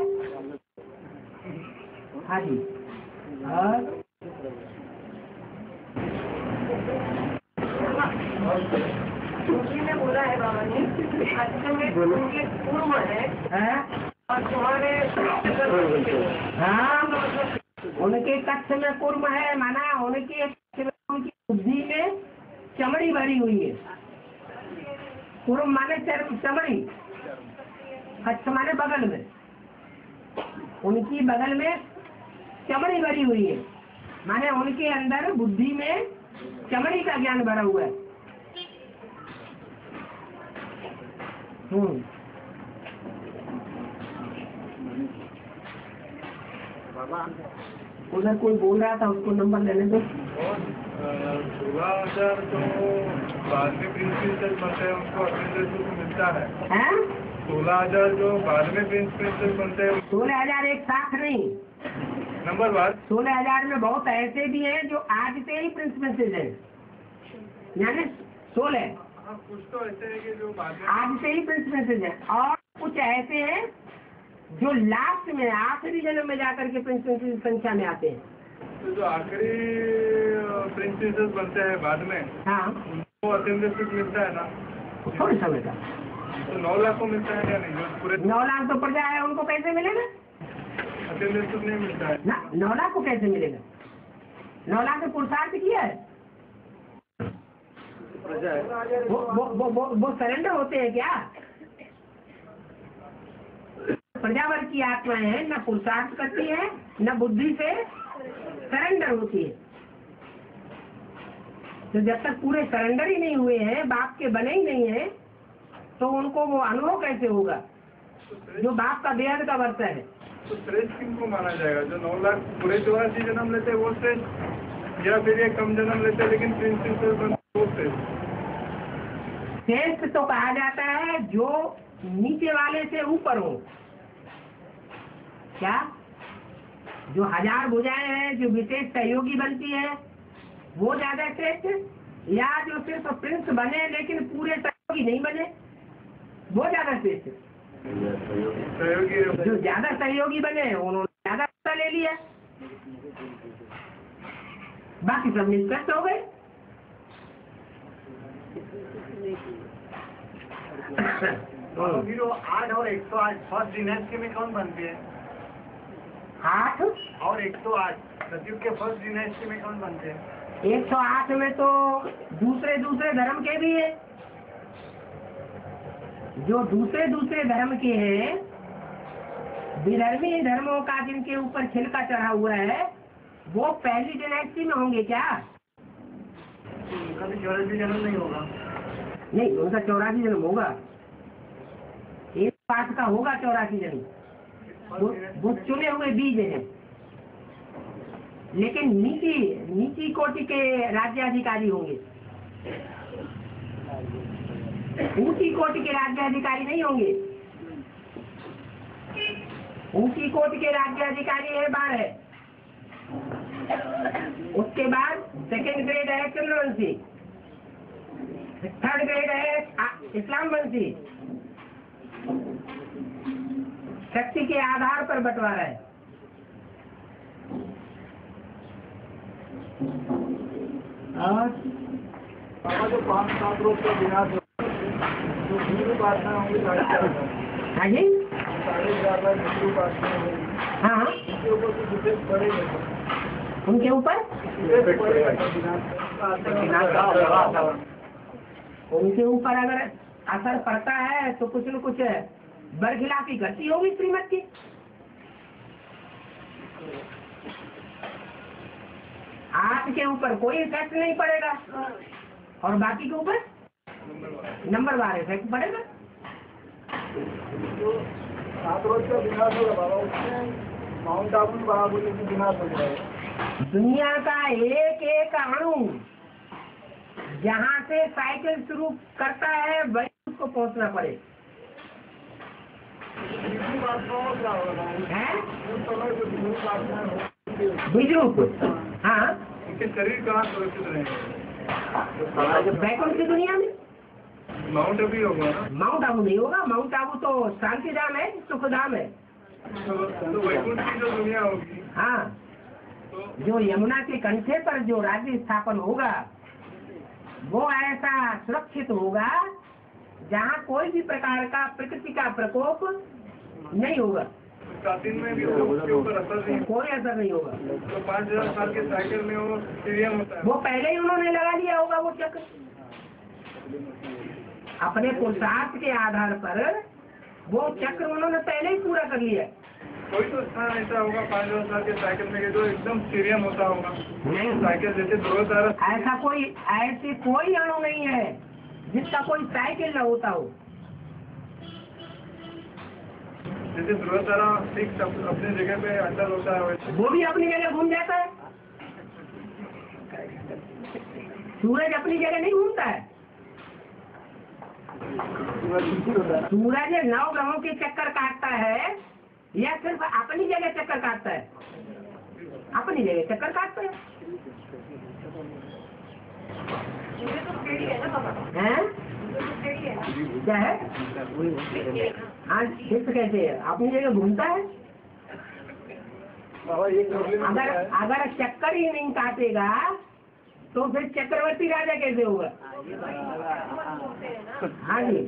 हाँ जी। और उसी ने बोला है बाबा ने अच्छे में उनके पूर्व है हाँ? और तुम्हारे हाँ, उनके कच्छ में कुर्म है, माना उनके उनकी बुद्धि में चमड़ी भरी हुई है। कुर्म माने चमड़ी, कच्छ माने बगल में, उनकी बगल में चमड़ी भरी हुई है, माने उनके अंदर बुद्धि में चमड़ी का ज्ञान भरा हुआ है। हम्म उधर कोई बोल रहा था, उसको नंबर लेने दो। सोलह हजार तो बाद में प्रिंसिपल बनते हैं उनको अटेंडेंस मिलता है। हैं? सोलह हजार जो बाद में प्रिंसिपल बनते हैं सोलह हजार एक साथ नहीं, नंबर बाद सोलह हजार में बहुत ऐसे भी हैं जो आज से ही प्रिंस प्रिंसेस हैं, यानी सोलह कुछ तो ऐसे है कि जो बाद में आज से ही प्रिंस प्रिंसेस हैं, और कुछ ऐसे हैं जो लास्ट में आखिरी जन्म में जाकर के प्रिंस प्रिंसेस की संख्या में आते हैं। तो जो आखिरी प्रिंसेस बनते हैं बाद में हाँ, उनको अटेंडेंस मिलता है ना, थोड़े समय का तो नौ लाख को मिलता है या नहीं? जो पूरे नौ लाख तो प्रजा है, उनको कैसे मिलेगा? अटेंडेंस नहीं मिलता है ना, नौ लाख को कैसे मिलेगा? नौ लाख में पुरुषार्थ किया है। वो वो वो वो, वो सरेंडर होते हैं क्या? प्रजावर की आत्माएं हैं, न पुरुषार्थ करती है न बुद्धि से सरेंडर होती है। तो जब तक पूरे सरेंडर ही नहीं हुए हैं, बाप के बने ही नहीं है, तो उनको वो अनुभव कैसे होगा जो बाप का बेहद का वर्ष है। तो श्रेष्ठ किनको माना जाएगा? जो नौ लाख पूरे चौरासी जन्म लेते हैं वो श्रेष्ठ, या फिर ये कम जन्म लेते हैं लेकिन प्रिंसिपल बनते वो श्रेष्ठ? श्रेष्ठ तो कहा जाता है जो नीचे वाले से ऊपर हो। क्या? जो हजार भुजाएं हैं, जो विशेष सहयोगी बनती है, वो ज्यादा श्रेष्ठ, या जो सिर्फ प्रिंस बने लेकिन पूरे सहयोगी नहीं बने, वो ज्यादा श्रेष्ठ? सहयोगी जो ज्यादा सहयोगी बने उन्होंने ज्यादा पैसा ले लिया, बाकी सब निष्कर्ष हो गए। आठ और एक सौ आठ फर्स्ट डिनेस्टी में कौन बनती है? आठ और एक सौ आठ सतयुग के फर्स्ट डिनेस्टी में कौन बनते हैं? एक सौ आठ में तो दूसरे दूसरे धर्म के भी है, जो दूसरे दूसरे धर्म के हैं, विधर्मी धर्मों का जिनके ऊपर छिलका चढ़ा हुआ है, वो पहली डायनेस्टी में होंगे क्या? उनका भी चौरासी जन्म नहीं होगा? नहीं, उनका चौरासी जन्म होगा, एक पाठ का होगा चौरासी जन्म, वो, वो चुने हुए बीज हैं। लेकिन नीची नीची कोटि के राज्याधिकारी होंगे, ऊंची कोटि के राज्याधिकारी नहीं होंगे। ऊंची कोटि के राज्याधिकारी है बारह, उसके बाद सेकेंड ग्रेड है चंद्रवंशी, थर्ड ग्रेड है इस्लाम वंशी। शक्ति के आधार पर बंटवारा है। और जो पाँच सात रोज का विनाश जो हिंदू प्रार्थना होंगी हाँ जी, साढ़े चार लाख हिंदू प्रार्थना होगी, हाँ हाँ, उनके ऊपर कुछ विशेष पड़ेगा? उनके ऊपर विशेष पड़ेगा उनके ऊपर अगर असर पड़ता है तो कुछ न कुछ बरखिलाफी गति होगी श्रीमत की। आपके ऊपर कोई इफेक्ट नहीं पड़ेगा और बाकी के ऊपर नंबर वार इफेक्ट पड़ेगा। जो सात रोज का विनाश होगा बाबा, उसमें माउंट आबू बराबर की विनाश हो जाएगा। दुनिया का एक एक अणु जहाँ से साइकिल शुरू करता है वही उसको पहुँचना पड़े है। विद्रूप, हाँ, उनके शरीर कहाँ सुरक्षित रहेंगे? वैकुंठ की दुनिया में। माउंट आबू होगा ना? माउंट आबू नहीं होगा, माउंट आबू तो शांति धाम है, सुखधाम है। तो, तो वैकुंठ की जो दुनिया होगी, हाँ, तो जो यमुना के कंठे पर जो राज्य स्थापन होगा वो ऐसा सुरक्षित होगा जहाँ कोई भी प्रकार का प्रकृति का प्रकोप नहीं होगा, प्राचीन में भी तो उसके ऊपर असर नहीं, कोई असर नहीं होगा। तो पाँच हजार साल के साइकिल में वो सीरियम होता है, वो पहले ही उन्होंने लगा लिया होगा वो चक्र, अपने पुरुषार्थ के आधार पर वो चक्र उन्होंने पहले ही पूरा कर लिया। कोई तो स्थान ऐसा होगा पाँच हजार साल के साइकिल में जो एकदम सीरियम होता होगा, साइकिल जैसे ध्रुव तारा, ऐसा कोई ऐसी कोई अणु नहीं है जिसका कोई साइकिल न होता हो। जैसे ध्रुव तारा ठीक अपनी जगह पे अंदर होता है वैसे वो भी अपनी जगह घूम जाता है। सूरज अपनी जगह नहीं घूमता है, सूरज नौ ग्रहों के चक्कर काटता है या सिर्फ अपनी जगह चक्कर काटता है? अपनी जगह चक्कर काटता है। मुझे तो टेढ़ी है ना बाबा, हैं? मुझे तो टेढ़ी है ना। क्या है? हाँ, शिफ्ट कैसे है? अपनी जगह घूमता है। अगर अगर चक्कर ही नहीं काटेगा तो फिर चक्रवर्ती राजा कैसे होगा? हाँ जी।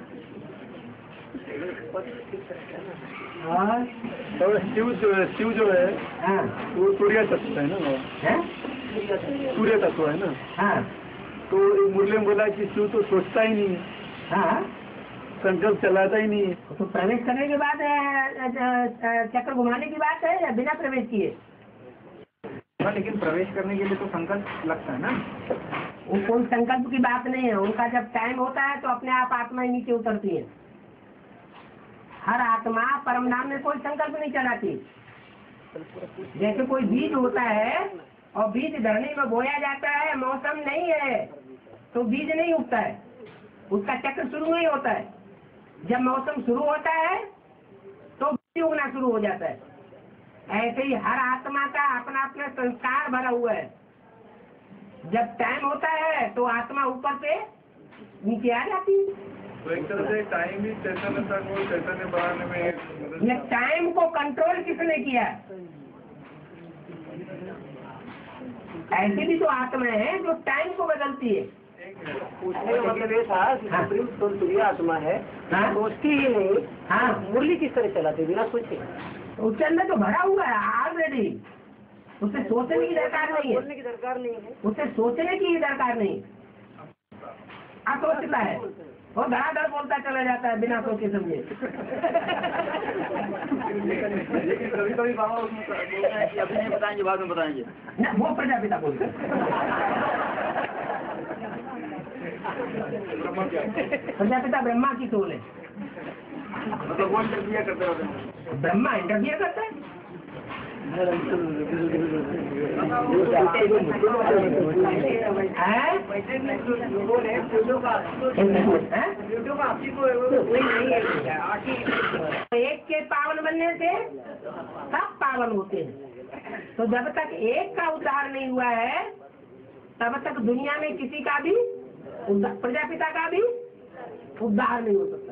और तो शिव जो है शिव जो है हाँ, वो सूर्य तत्व है ना, हैं? सूर्य तत्व है ना, हाँ, तो मुरली में बोला कि शिव तो सोचता ही नहीं, हाँ, संकल्प चलाता ही नहीं। तो प्रवेश करने के बाद अ, अ, चक्र घुमाने की बात है या बिना प्रवेश किए? हाँ, लेकिन प्रवेश करने के लिए तो संकल्प लगता है ना। वो कोई संकल्प की बात नहीं है, उनका जब टाइम होता है तो अपने आप आत्मा ही नीचे उतरती है। हर आत्मा परम नाम में कोई संकल्प नहीं चलाती। जैसे कोई बीज होता है और बीज धरनी में बोया जाता है, मौसम नहीं है तो बीज नहीं उगता है, उसका चक्र शुरू नहीं होता है। जब मौसम शुरू होता है तो बीज उगना शुरू हो जाता है। ऐसे ही हर आत्मा का अपना अपना संस्कार भरा हुआ है। जब टाइम होता है तो आत्मा ऊपर से नीचे आ जाती है। तो एक तरह से टाइम भी चैतन्यता को चैतन्य बढ़ाने में मदद। ये टाइम को कंट्रोल किसने किया? ऐसी भी तो आत्मा है जो टाइम को बदलती है। पूछने का मतलब ये था कि हाँ। सुप्रीम सूर्य आत्मा है, हाँ। सोचती ही नहीं, हाँ, मुरली किस तरह चलाती बिना सोचे? उसके अंदर तो भरा हुआ है ऑलरेडी, उसे सोचने की दरकार नहीं है, बोलने की दरकार नहीं है। उसे सोचने की ही दरकार नहीं। असोचता है वो धड़ाधड़ बोलता चला जाता है बिना सोचे समझे। लेकिन कभी कभी बाबा उसमें बोलते हैं कि अभी नहीं बताएंगे, बाद में बताएंगे। ना, वो प्रजापिता बोलता है। प्रजापिता ब्रह्मा की सोल है। मतलब वो इंटरव्यू करते होते हैं, ब्रह्मा इंटरव्यू करता है। एक के पावन बनने से सब पावन होते हैं। तो जब तक एक का उद्धार नहीं हुआ है तब तक दुनिया में किसी का भी प्रजापिता का भी उद्धार नहीं हो सकता।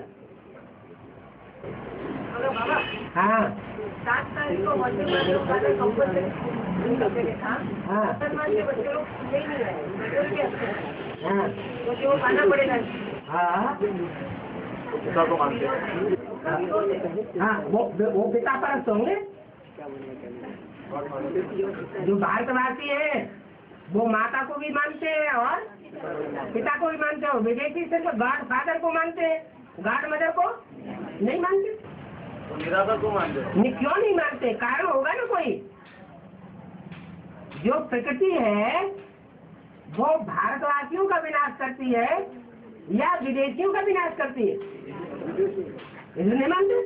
हाँ सात तारीख को मध्य प्रदेश वाले कंपनी हाँ मुसलमान के बच्चे लोग ले नहीं रहे, पेट्रोल के हफ्ते हाँ क्योंकि वो खाना पड़ेगा। हाँ पिता को मानते हैं। हाँ, वो वो पिता परस्त होंगे। जो भारतवासी है वो माता को भी मानते हैं और पिता को भी मानते हो। विदेशी सिर्फ गॉड फादर को मानते हैं, गॉड मदर को नहीं मानते। तो निराधार को मानते हैं। नहीं, क्यों नहीं मानते? कारण होगा ना कोई। जो प्रकृति है वो भारतवासियों का विनाश करती है या विदेशियों का विनाश करती है? इसे नहीं मानते।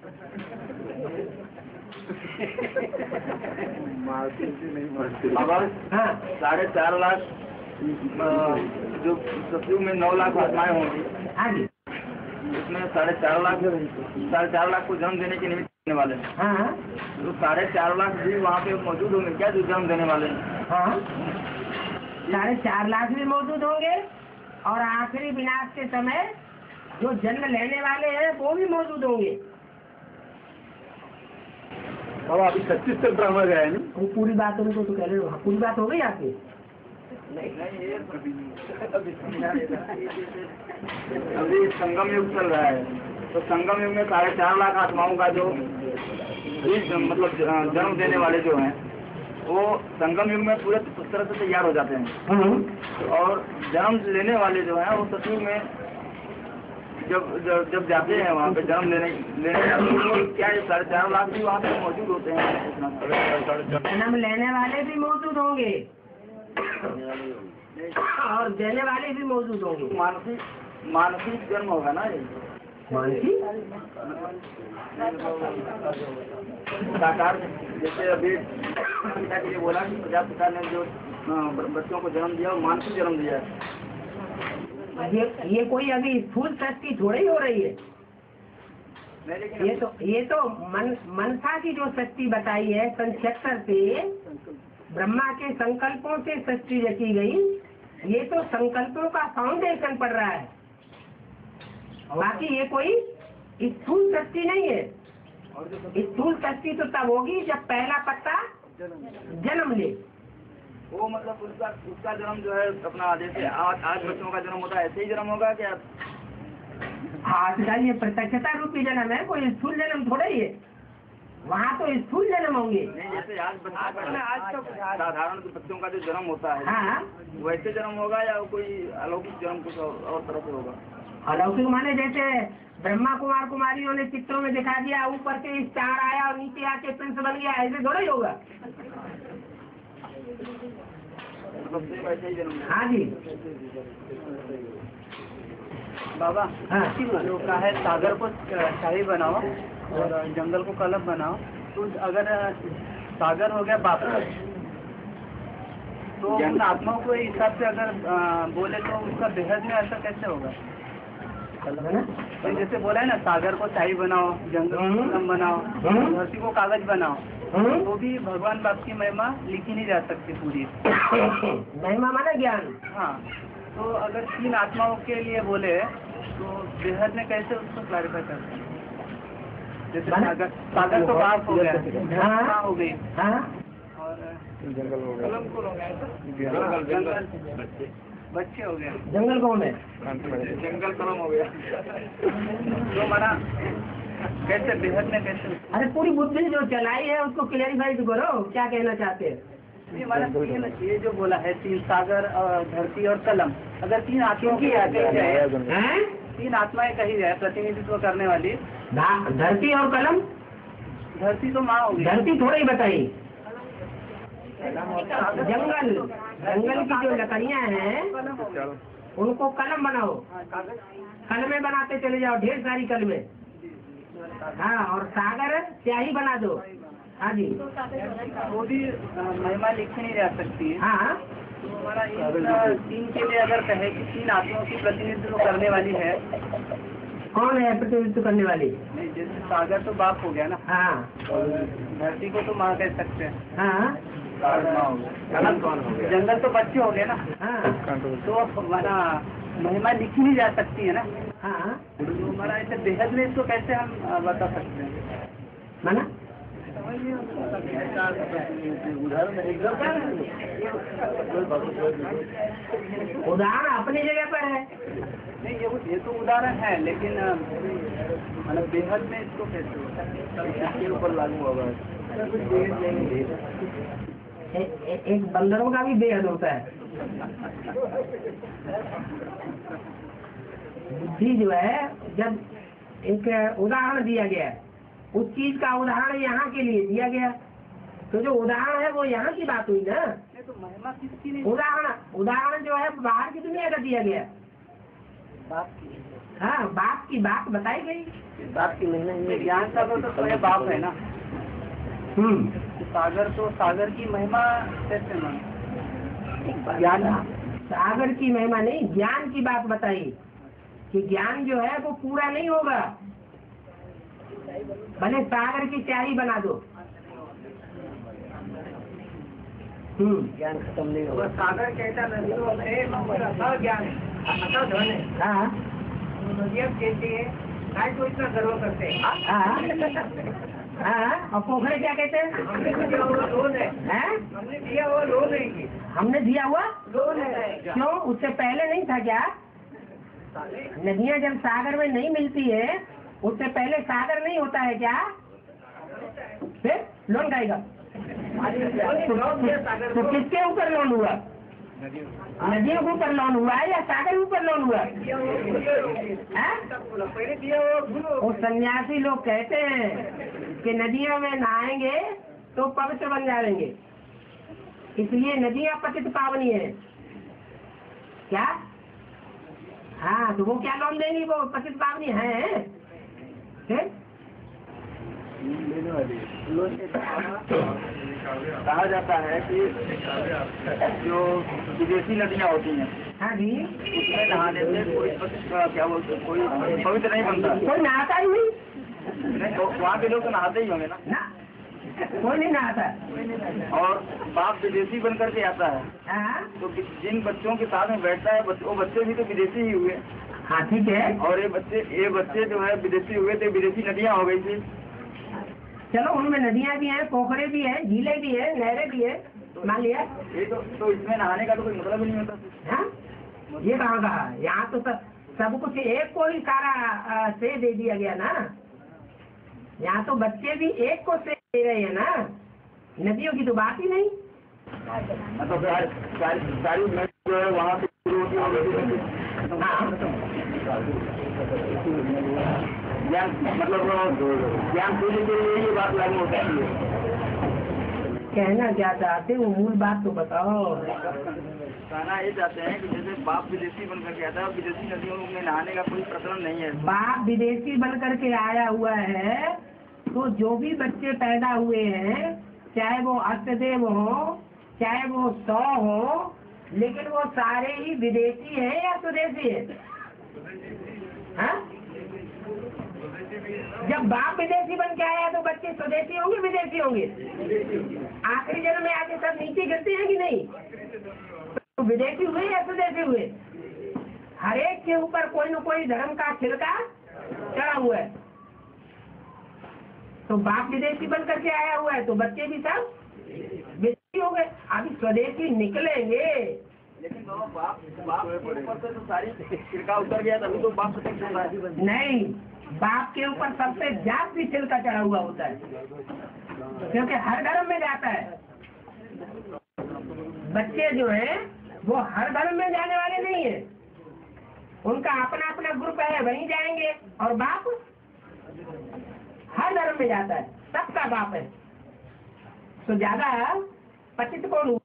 बाबा हाँ साढ़े चार लाख जो सतयुग में नौ लाख आत्माएं होंगी, हाँ जी, उसमें साढ़े चार लाख साढ़े चार लाख को जन्म देने के निमित्त देने वाले हाँ तो साढ़े चार लाख भी वहाँ पे मौजूद होंगे क्या जो जन्म देने वाले हैं? हाँ साढ़े चार लाख भी मौजूद होंगे और आखिरी विनाश के समय जो जन्म लेने वाले हैं वो भी मौजूद होंगे। और अभी छत्तीस तक ड्रामा गया है वो पूरी बात उनको तो कह रहे हो, पूरी बात हो गई आपकी? अभी संगम युग चल रहा है तो संगम युग में साढ़े चार लाख आत्माओं का जो बीज मतलब जन्म देने वाले जो हैं वो संगम युग में पूरे तरह से तैयार हो जाते हैं और जन्म लेने वाले जो हैं वो सतयुग में जब जब जब जाते हैं वहाँ पे जन्म लेने लेने जाते हैं तो क्या ये साढ़े चार लाख भी वहाँ पे मौजूद होते हैं? जन्म लेने वाले भी मौजूद होंगे और देने वाले भी मौजूद होंगे। मानसिक मानसिक जन्म होगा ना ये मानसिक साकार जैसे अभी पिता के लिए बोला कि प्रजापिता ने जो बच्चों को जन्म दिया वो मानसिक जन्म दिया है। ये ये कोई अभी स्थूल सृष्टि थोड़ी हो रही है। ये तो ये तो मन मनसा की जो सृष्टि बताई है संक्षेत्र से ब्रह्मा के संकल्पों से सृष्टि रची गई। ये तो संकल्पों का फाउंडेशन पड़ रहा है, बाकी ये कोई स्थूल सृष्टि नहीं है। स्थूल सृष्टि तो तब होगी जब पहला पत्ता जन्म ले। वो मतलब उसका उसका जन्म जो है अपना जैसे आज आज बच्चों का जन्म होता है ऐसे ही जन्म होगा क्या? आज का ये प्रत्यक्षता रूपी जन्म है, कोई स्थूल जन्म थोड़ा ही है। वहाँ तो स्थूल जन्म होंगे। नहीं जैसे आज बच्चों का आज का साधारण बच्चों का जो जन्म होता है हाँ वैसे जन्म होगा या कोई अलौकिक जन्म कुछ और, और तरह से होगा? अलौकिक माने जैसे ब्रह्मा कुमार कुमारियों ने चित्रों में दिखा दिया, ऊपर से स्टार आया और नीचे आके प्रिंस बन गया, ऐसे थोड़ा ही होगा। वैसे ही जन्म हाँ जी बाबा हाँ जो कहा है सागर को शाही बनाओ और जंगल को कलम बनाओ, तो अगर सागर हो गया बाप तो उन आत्माओं को हिसाब से अगर आ, बोले तो उसका बेहद में असर कैसे होगा? तो जैसे बोला है ना सागर को शाही बनाओ, जंगल को कलम बनाओ, धरती को कागज बनाओ, तो भी भगवान बाप की महिमा लिखी नहीं जा सकती पूरी। महिमा माना ज्ञान। हाँ, तो अगर तीन आत्माओं के लिए बोले तो बेहद में कैसे उसको क्लैरिफाई करते हैं? जैसे सागर सागर तो बाप हो गया, आत्मा हो गई हाँ और जंगल हो कलम को हो गया, जंगल बच्चे हो गया, जंगल कौन है? जंगल कलम हो गया तो मना कैसे बेहद में कैसे? अरे पूरी बुद्धि जो चलाई है उसको क्लैरिफाई तो करो, क्या कहना चाहते हैं? ये हमारा तीन ये जो बोला है तीन सागर और धरती और कलम, अगर तीन आत्माओं की कही जाए, तीन आत्माएं कही जाए प्रतिनिधित्व करने वाली, धरती और कलम, धरती तो माँ होगी, धरती थोड़ा ही बताई। जंगल जंगल की जो लकड़ियाँ हैं उनको कलम बनाओ, कलमें बनाते चले जाओ, ढेर सारी कलमें। हाँ, और सागर स्याही बना दो। हाँ जी, वो भी महिमा लिखी नहीं जा सकती है। हाँ तो हमारा इन तीन के लिए अगर कहे कि तीन आत्माओं की प्रतिनिधित्व करने वाली है, कौन है प्रतिनिधित्व करने वाली? नहीं जैसे सागर तो बाप हो गया ना, हाँ धरती को तो माँ कह सकते हैं, हाँ जंगल तो बच्चे हो गए ना, हाँ तो हमारा महिमा लिखी नहीं जा सकती है ना। हाँ तो हमारा ऐसे बेहद में इसको कैसे हम अ, बता सकते हैं? माना उदाहरण अपनी जगह पर है। नहीं ये ये तो उदाहरण है, लेकिन अ, मतलब बेहद में इसको कैसे ऊपर लागू होगा? ए, ए, एक बंदरों का भी बेहद होता है। बुद्धि जो है, जब एक उदाहरण दिया गया है, उस चीज का उदाहरण यहाँ के लिए दिया गया, तो जो उदाहरण है वो यहाँ की बात हुई ना। नहीं तो महिमा किसकी नहीं? उदाहरण उदाहरण जो है बाहर की दुनिया का दिया गया। बाप की, हाँ, बाप की बात बताई गई। बाप की महिमा नहीं, ज्ञान सागर तो स्वयं बाप है ना। हम्म सागर तो सागर की महिमा कैसे मान? ज्ञान सागर की महिमा नहीं, ज्ञान की बात बताई कि ज्ञान जो है वो पूरा नहीं होगा। भले सागर की चाय बना दो, हम्म ज्ञान खत्म नहीं होगा। सागर कहता नदियों ज्ञान है, धन है। हाँ नदियाँ कहती है काय तो इतना गर्व करते हैं। हाँ हाँ, और पोखरे क्या कहते हैं? हमने दिया हुआ लोन है, हैं? हमने दिया हुआ लोन है कि हमने दिया हुआ लोन है। क्यों? उससे पहले नहीं था क्या? नदियाँ जब सागर में नहीं मिलती है उससे पहले सागर नहीं होता है क्या? फिर लोन खाएगा तो किसके ऊपर लोन हुआ? नदियों के ऊपर लोन हुआ है या सागर के ऊपर लोन हुआ? पहले दिया हुआ। वो सन्यासी लोग कहते हैं कि नदियों में नहाएंगे तो पवित्र बन जाएंगे, इसलिए नदियाँ पतित पावनी है क्या? हाँ, तो वो क्या लोन देंगी? वो पतित पावनी है। फिर कहा जाता है कि जो विदेशी नदियाँ होती हैं, हाँ जी, उसमें नहाने से कोई क्या बोलते हैं, कोई पवित्र नहीं बनता। कोई नहाता ही नहीं नहीं तो वहाँ के लोग तो नहाते ही होंगे ना। ना, कोई नहीं नहाता। और बाप विदेशी बन करके आता है हाँ तो जिन बच्चों के साथ में बैठता है वो बच्चे भी तो विदेशी ही हुए। हाँ ठीक है, और ये बच्चे ये बच्चे जो है विदेशी हुए थे, विदेशी नदियाँ हो गई थी। चलो उनमें नदियाँ भी हैं, पोखरे भी हैं, झीलें भी हैं, नहरें भी हैं, मान लिया। ये तो, तो इसमें नहाने का तो कोई मतलब ही नहीं होता। हाँ, ये कहाँ कहा? यहाँ तो सब सब कुछ एक को ही सारा से दे दिया गया ना। यहाँ तो बच्चे भी एक को से दे रहे हैं ना, नदियों की तो बात ही नहीं। तो सारी जो है वहाँ से शुरू होती है। ज्ञान मतलब ज्ञान पूरी के लिए ये बात लागू होती है। कहना क्या चाहते हो? मूल बात तो बताओ। कहना ये चाहते हैं कि जैसे बाप विदेशी बन करके आता है, विदेशी नदियों में नहाने का कोई प्रचलन नहीं है। बाप विदेशी बन करके आया हुआ है तो जो भी बच्चे पैदा हुए हैं, चाहे वो अष्टदेव हो, चाहे वो सौ हो, लेकिन वो सारे ही विदेशी हैं या स्वदेशी है? हाँ? जब बाप विदेशी बन के आया तो बच्चे स्वदेशी होंगे विदेशी होंगे? आखिरी जन्म में आके सब नीचे गिरते हैं कि नहीं? तो विदेशी हुए या स्वदेशी हुए? हर एक के ऊपर कोई न कोई धर्म का छिलका चढ़ा हुआ है। तो बाप विदेशी बन करके आया हुआ है तो बच्चे भी सब विदेशी हो गए। अभी स्वदेशी निकलेंगे। लेकिन तो बाप बाप के ऊपर से तो सारी छिलका उतर गया, तभी तो बाप से होता है। नहीं, बाप के ऊपर सबसे जास्ती छिलका चढ़ा हुआ होता है, क्योंकि हर धर्म में जाता है। बच्चे जो हैं वो हर धर्म में जाने वाले नहीं है, उनका अपना अपना ग्रुप है, वहीं जाएंगे। और बाप हर धर्म में जाता है, सबका बाप है। तो ज्यादा पतित कौन हुआ?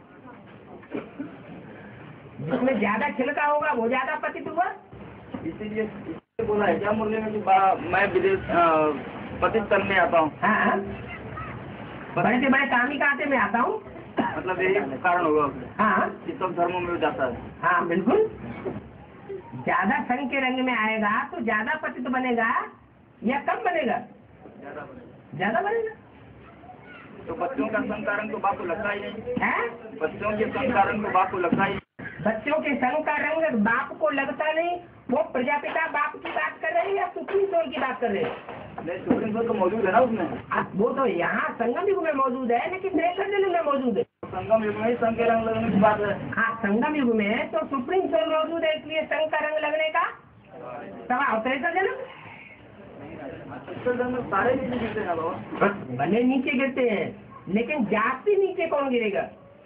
जिसमें ज्यादा छिलका होगा वो ज्यादा पतित हुआ। इसीलिए बोला है क्या मुरली में कि मैं विदेश पतित तन में आता हूँ। हाँ, बड़े से बड़े कामी कांटे में आता हूँ, मतलब यही कारण होगा। हाँ, कि सब धर्मों में जाता है। हाँ बिल्कुल। ज्यादा संघ के रंग में आएगा तो ज्यादा पतित बनेगा या कम बनेगा? ज्यादा बनेगा। तो बच्चों का संघ का रंग तो बाप को लगता ही नहीं है? बच्चों के संघ का रंग तो बाप को लगता ही नहीं। बच्चों के संघ का रंग बाप को लगता नहीं। वो प्रजापिता बाप की बात कर रहे हैं या सुप्रीम कोर्ट की बात कर रहे हैं? नहीं, सुप्रीम कोर्ट तो मौजूद है ना उसमें। अब वो तो यहाँ संगम युग में मौजूद है, लेकिन नेशनल युग में मौजूद है। संगम युग में ही संघ के रंग लगने की बात है। हाँ, संगम युग में तो सुप्रीम कोर्ट मौजूद है, इसलिए संघ का रंग लगने का सवाल होता है। जन्म सारे नीचे गिरते हैं बाबा। भले नीचे गिरते हैं, लेकिन जाति नीचे कौन गिरेगा?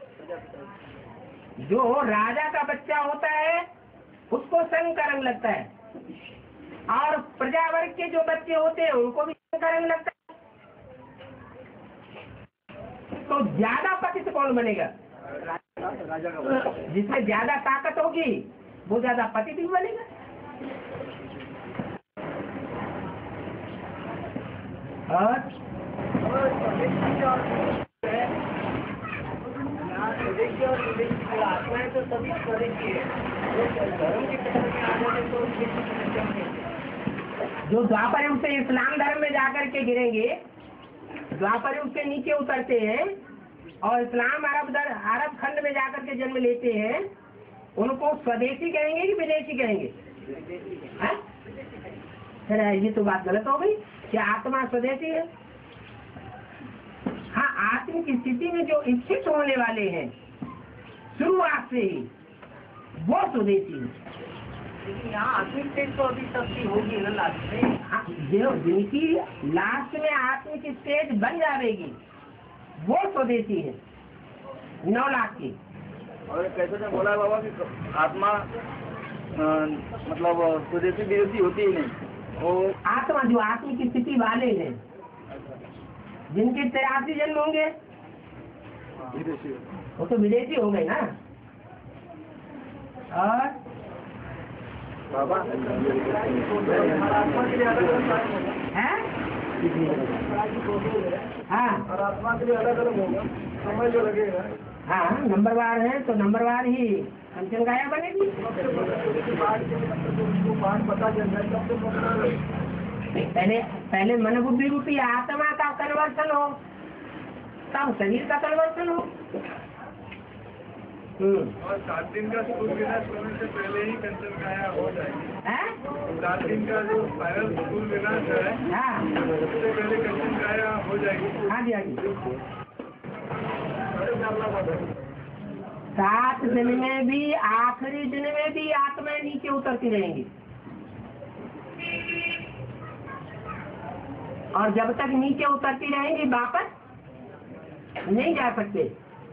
जो राजा का बच्चा होता है उसको संघ का रंग लगता है, और प्रजा वर्ग के जो बच्चे होते हैं उनको भी संघ का रंग लगता है। तो ज्यादा पतित कौन बनेगा? राजा का जिसमें ज्यादा ताकत होगी वो ज्यादा पतित भी बनेगा। और आत्माएं तो सभी स्वदेशी है, धर्म की तरफ में आ जाने तो जो द्वापर युग से इस्लाम धर्म में जाकर के गिरेंगे, द्वापर युग से नीचे उतरते हैं और इस्लाम अरब दर अरब खंड में जाकर के जन्म लेते हैं, उनको स्वदेशी कहेंगे कि विदेशी कहेंगे? हैं? फिर ये तो बात गलत हो गई। क्या आत्मा स्वदेशी है? हाँ, आत्मिक स्थिति में जो स्थित होने वाले हैं शुरुआत से ही, वो स्वदेशी है। लेकिन यहाँ आत्मिक स्टेज तो अभी सबकी होगी ना लास्ट में। हाँ, जो जिनकी लास्ट में आत्मिक स्टेज बन जाएगी वो स्वदेशी है, नौ लाख की। और कैसे से बोला है बाबा कि आत्मा अ, मतलब स्वदेशी विदेशी होती ही नहीं, वो आत्मा जो आत्मिक स्थिति वाले हैं, जिनके तिरासी जन्म होंगे, विदेशी वो तो विदेशी हो गए ना। और बाबा है हाँ और आत्मा के लिए अलग अलग होगा, समय जो लगेगा। हाँ, नंबरवार है तो नंबरवार ही कंचन गाया बनेगी। पता चल रहा है सबसे पहले पहले मन बुद्धि रूपी आत्मा का कन्वर्सन हो, तब शरीर का कन्वर्सन हो। हम्म और सात दिन का स्कूल विनाश होने से पहले ही कंचन काया हो जाएगी। है? सात दिन का जो फाइनल स्कूल विनाश है, हाँ उससे पहले कंचन काया हो जाएगी। हाँ जी हाँ जी। सात दिन में भी, आखिरी दिन में भी आत्माएं नीचे उतरती रहेंगी, और जब तक नीचे उतरती रहेंगी वापस नहीं जा सकते।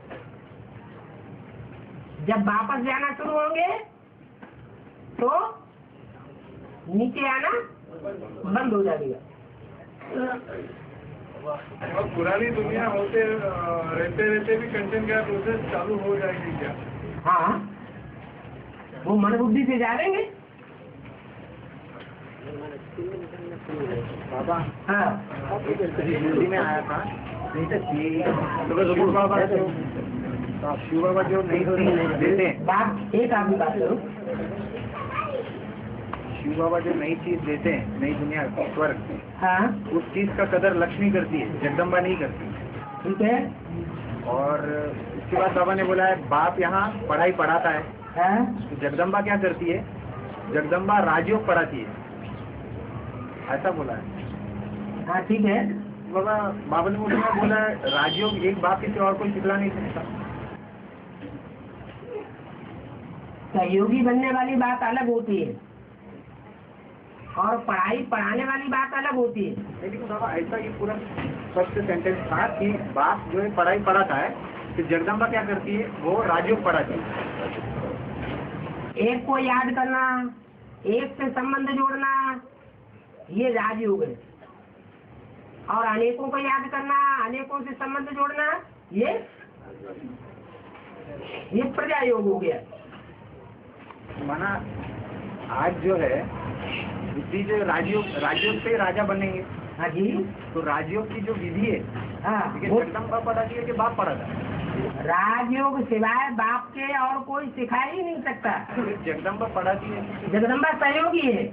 जब वापस जाना शुरू होंगे तो नीचे आना बंद हो जाएगा। और पुरानी दुनिया होते रहते रहते भी कंचन का प्रोसेस चालू हो जाएगी क्या? हाँ, वो मन बुद्धि से जाएंगे। बाबा हाँ हिंदी में आया था, तो शिव बाबा जो शिव बाबा जो नई चीज देते हैं, बात एक आदमी बात करो। शिव बाबा जो नई चीज देते हैं, नई दुनिया स्वर्ग, हाँ उस चीज का कदर लक्ष्मी करती है, जगदम्बा नहीं करती। ठीक है। और उसके बाद बाबा ने बोला है बाप यहाँ पढ़ाई पढ़ाता है, हाँ तो जगदम्बा क्या करती है? जगदम्बा राजयोग पढ़ाती है, ऐसा बोला है। हाँ ठीक है। बाबा बाबा ने मुझे बोला है राजयोग एक बाप के और कोई सिखला नहीं सकता। सहयोगी बनने वाली बात अलग होती है और पढ़ाई पढ़ाने वाली बात अलग होती है। लेकिन बाबा ऐसा ये पूरा फर्स्ट सेंटेंस था कि बाप जो है पढ़ाई पढ़ाता है, तो जगदम्बा क्या करती है? वो राजयोग पढ़ाती है। एक को याद करना, एक से संबंध जोड़ना, ये राजयोग है। और अनेकों को याद करना, अनेकों से संबंध जोड़ना, ये ये प्रजा योग हो गया। माना आज जो है बुद्धि जो राजयोग राजयोग से राजा बनेंगे। हाँ जी। तो राजयोग की जो विधि है, हाँ, लेकिन वो जगदम्बा पढ़ाती है कि बाप पढ़ाता है? राजयोग सिवाय बाप के और कोई सिखा ही नहीं सकता। जगदम्बा पढ़ाती है, जगदम्बा सहयोगी है।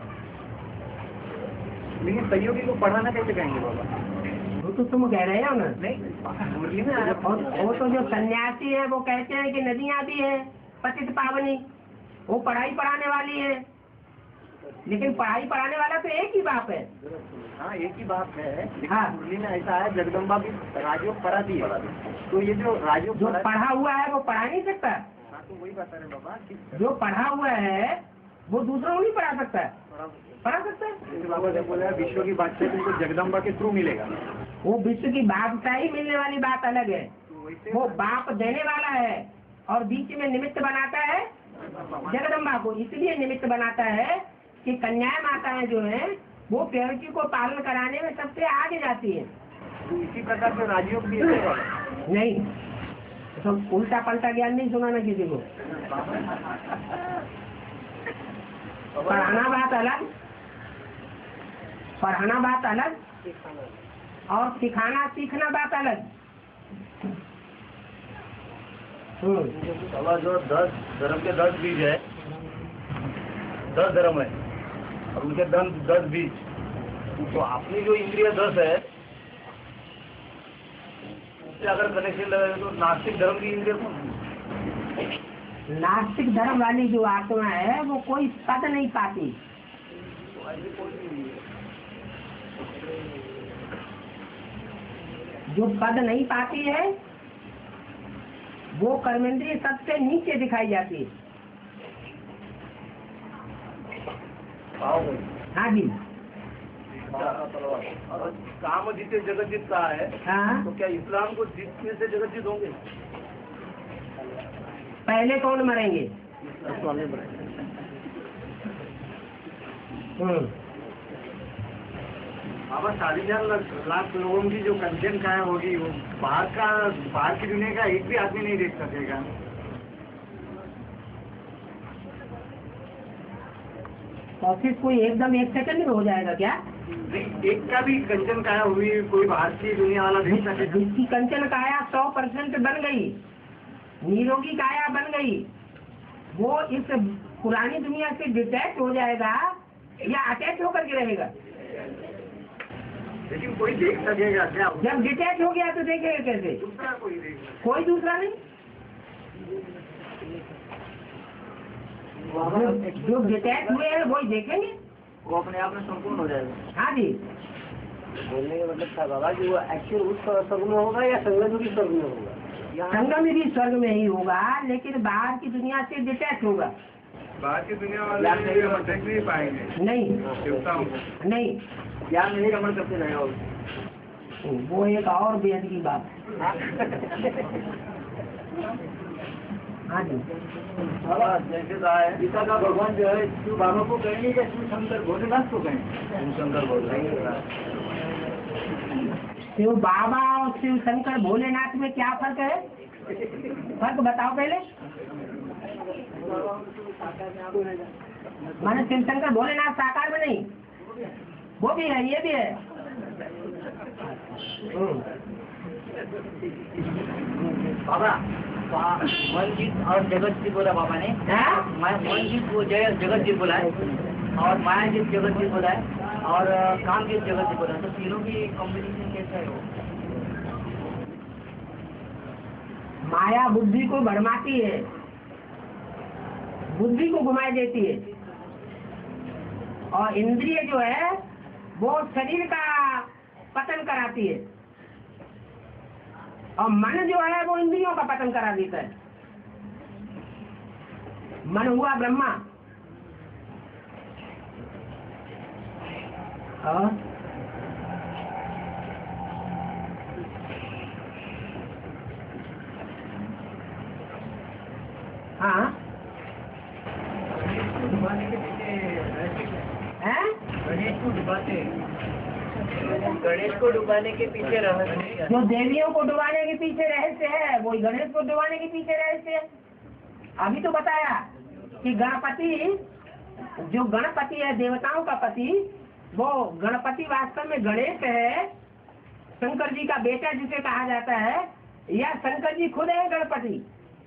लेकिन सहयोगी को पढ़ाना कैसे कहेंगे बाबा? वो तो तुम कह रहे हो ना। नहीं, मुरली में आया। और वो तो जो सन्यासी है वो कहते हैं कि नदियाँ भी है पतित पावनी, वो पढ़ाई पढ़ाने वाली है। लेकिन पढ़ाई पढ़ाने वाला तो एक ही बाप है। हाँ, एक ही बात है, लेकिन हाँ। मुरली में ऐसा है जगदम्बा भी राजयोग पढ़ाती है। तो ये जो राजयोग जो पढ़ा- पढ़ा हुआ है वो पढ़ा नहीं सकता। हाँ, तो वही बता रहे बाबा कि जो पढ़ा हुआ है वो दूसरों को नहीं पढ़ा सकता। पढ़ा सकता है। जैसे बाबा ने बोला विश्व की बादशाही तुमको जगदम्बा के थ्रू मिलेगा। वो विश्व की बादशाही मिलने वाली बात अलग है। तो वैसे वो बाप देने वाला है और बीच में निमित्त बनाता है जगदम्बा को। इसलिए निमित्त बनाता है कि कन्याएं माताएं जो हैं वो प्रेयसी को पालन कराने में सबसे आगे जाती है। तो इसी प्रकार से राजयोग भी है बाबा। नहीं तो उल्टा पलटा ज्ञान नहीं सुनाना किसी को। पढ़ाना बात अलग, पढ़ाना बात अलग, और सिखाना सीखना बात अलग। हम्म बाबा जो दस धर्म के दस बीज है, दस धर्म है, और उनके दंत दस बीज, तो अपनी जो इंद्रिय दस है उससे अगर कनेक्शन लगे तो नास्तिक धर्म की इंद्रिय कौन सी? नास्तिक धर्म वाली जो आत्मा है वो कोई पद नहीं पाती। तो ऐसी कोई नहीं है। जो पद नहीं पाती है वो कर्मेंद्रिय सबसे नीचे दिखाई जाती है। भाव में। हाँ जी। और काम जीते जगत जीत कहा है, हाँ। तो क्या इस्लाम को जीतने से जगत जीत होंगे? पहले कौन मरेंगे? हम्म। बाबा साढ़े चार लाख लोगों की जो कंचन काय होगी वो बाहर का बाहर की दुनिया का एक भी आदमी नहीं देख सकेगा। तो फिर कोई एकदम एक सेकंड में हो जाएगा क्या? एक का भी कंचन काया हुई कोई बाहर की दुनिया वाला देख सकेगा। जिसकी कंचन काया सौ परसेंट बन गई, निरोगी काया बन गई, वो इस पुरानी दुनिया से डिटैच हो जाएगा या अटैच होकर के रहेगा? लेकिन कोई देख सकेगा क्या? जब डिटैच हो गया तो देखेगा कैसे? दूसरा कोई देख कोई दूसरा नहीं। जो- जो डिटैच हुए हैं वही देखेंगे, वो अपने आप में संपूर्ण हो जाएगा। हाँ जी। बोलने का मतलब था बाबा कि वो एक्चुअल उस स्वर्ग में होगा या संगम भी स्वर्ग में होगा? संगम भी स्वर्ग में ही होगा, लेकिन बाहर की दुनिया से डिटैच होगा। बाहर की दुनिया वाले देख नहीं पाएंगे। नहीं देवताओं नहीं, ज्ञान नहीं रमण करते रहेगा। वो एक और बेहद की बात है। हाँ जी। बाबा जैसे कहा है गीता का भगवान जो है शिव बाबा को कहेंगे कि शिव शंकर भोलेनाथ को कहेंगे? शिव शंकर भोलेनाथ। शिव बाबा और शिव शंकर भोलेनाथ में क्या फर्क है? फर्क बताओ पहले। माने शिव शंकर भोलेनाथ साकार में नहीं, वो भी है, ये भी है। बाबा मन जीत और जगत जीत बोला बाबा ने। हाँ? मन जीत वो जय जगत जीत बोला है, और माया जीत जगत जीत बोला है, और काम जीत जगत जीत बोला है। तो तीनों की कॉम्बिनेशन कैसा है वो? माया बुद्धि को भरमाती है, बुद्धि को घुमाई देती है, और इंद्रिय जो है वो शरीर का पतन कराती है, और मन जो है वो इंद्रियों का पतन करा देता है। मन हुआ ब्रह्मा, और हाँ हैं? गणेश को डुबाते गणेश को डुबाने के पीछे रहस्य जो देवियों को डुबाने के पीछे रहस्य है वही गणेश को डुबाने के पीछे रहस्य है। अभी तो बताया कि गणपति, जो गणपति है देवताओं का पति, वो गणपति वास्तव में गणेश है, शंकर जी का बेटा जिसे कहा जाता है, या शंकर जी खुद है गणपति?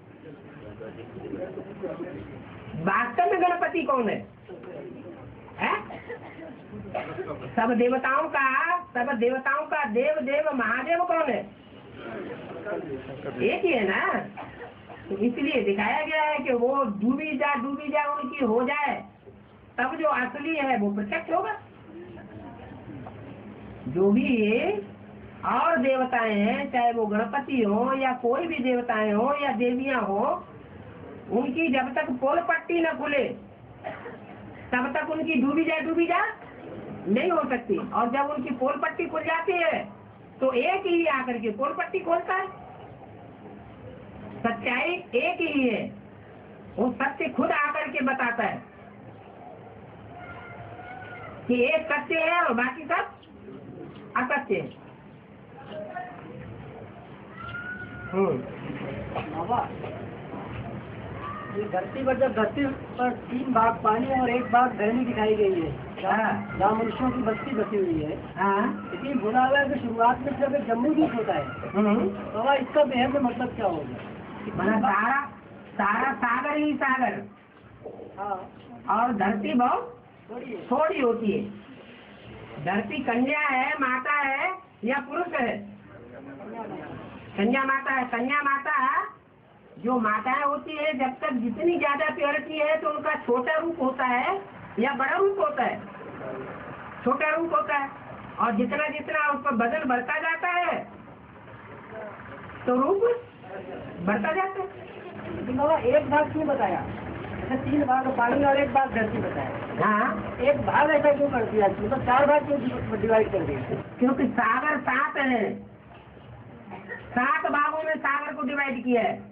वास्तव में गणपति कौन है? है? सब देवताओं का सब देवताओं का देव देव महादेव कौन है? एक ही है ना। तो इसलिए दिखाया गया है कि वो डूबी जा डूबी जा उनकी हो जाए, तब जो असली है वो प्रत्यक्ष होगा। जो भी और देवताएं हैं, चाहे वो गणपति हो या कोई भी देवताएं हो या देवियां हो, उनकी जब तक पोल पट्टी न खुले तब तक उनकी डूबी जा डूबी जा नहीं हो सकती। और जब उनकी पोल पट्टी खुल जाती है तो एक ही आकर के पोल पट्टी खोलता है। सच्चाई एक ही है, वो सत्य खुद आकर के बताता है कि एक सत्य है और बाकी सब असत्य है। बाबा, ये धरती पर जब धरती पर तीन भाग पानी और एक भाग धरनी दिखाई गई है, हाँ। जहाँ मनुष्यों की बस्ती बसी हुई है, हाँ। लेकिन बोला हुआ है कि शुरुआत में जब एक जम्मू द्वीप होता है, बाबा इसका बेहद में मतलब क्या होगा? मतलब सारा सारा सागर ही सागर हाँ, और धरती बहुत थोड़ी होती है। धरती कन्या है, माता है या पुरुष है? कन्या माता है। कन्या माता जो माताएं होती है, जब तक जितनी ज्यादा प्योरिटी है तो उनका छोटा रूप होता है या बड़ा रूप होता है? छोटा रूप होता है। और जितना जितना उस पर वजन बढ़ता जाता है तो रूप बढ़ता जाता है। लेकिन बाबा एक भाग क्यों बताया? ऐसा तीन भाग पानी और एक भाग धरती बताया। हाँ, एक भाग ऐसा क्यों कर दिया? मतलब चार भाग क्यों डिवाइड कर दिया? क्योंकि सागर सात है, सात भागों में सागर को डिवाइड किया है।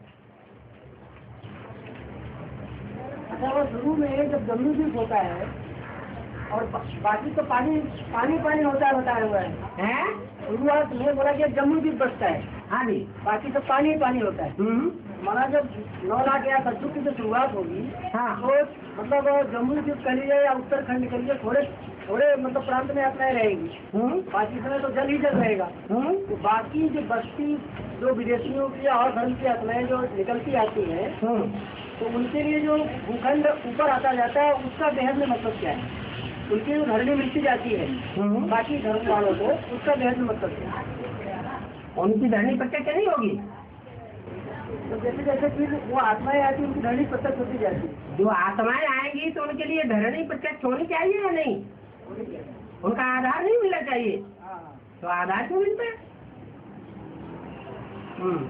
अच्छा, वो शुरू में जब जम्मू द्वीप होता है और बाकी तो पानी पानी पानी होता है बताया हुआ है, हैं? शुरुआत में बोला कि जम्मू द्वीप बचता है, हाँ जी। बाकी तो पानी पानी होता है। हम्म, माना जब नौ लाख या सत्तर की जो शुरुआत होगी, हाँ। तो मतलब जम्मू द्वीप कर लीजिए या उत्तराखंड कर लीजिए, थोड़े थोड़े मतलब प्रांत में यात्राएं रहेंगी, हम्म, बाकी समय तो जल ही जल रहेगा। हम्म, तो बाकी जो बस्ती जो विदेशियों की और धर्म की आत्माएं जो निकलती आती हैं, हम्म। तो उनके लिए जो भूखंड ऊपर आता जाता है उसका बेहद में मतलब क्या है? उनकी जो धरनी मिलती जाती है हम्म। बाकी धर्म वालों को, उसका बेहद में मतलब क्या है? उनकी धरनी प्रत्यक्ष नहीं होगी। तो जैसे जैसे फिर वो आत्माएं आती है उनकी धरनी प्रत्यक्ष होती जाती है। जो आत्माएं आएंगी तो उनके लिए धरनी प्रत्यक्ष होनी चाहिए या नहीं? उनका आधार नहीं मिलना चाहिए। हाँ। तो आधार क्यों मिलता है? हम्म,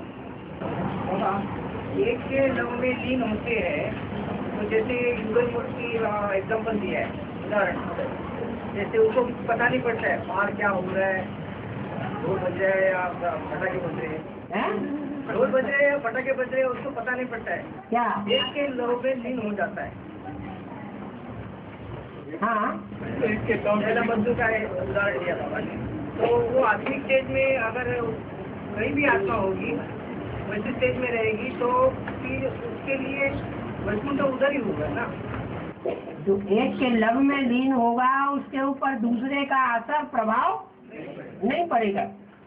एक के नव में लीन होते हैं, तो जैसे युगल मूर्ति एग्जाम्पल दिया है, उदाहरण जैसे उसको पता नहीं पड़ता है बाहर क्या हो रहा है, ढोल बज रहे हैं या पटाखे बज रहे हैं, हैं? ढोल बज रहे हैं या पटाखे बज रहे हैं, उसको पता नहीं पड़ता है। क्या? एक के लव में लीन हो जाता है। हाँ, पहला बंधु का है उदाहरण दिया बाबा ने। तो वो आत्मिक स्टेज में अगर कहीं भी आत्मा होगी वैसे स्टेज में रहेगी, तो फिर उसके लिए वैकुंठ तो उधर ही होगा ना। जो एक के लव में लीन होगा उसके ऊपर दूसरे का असर प्रभाव नहीं पड़ेगा।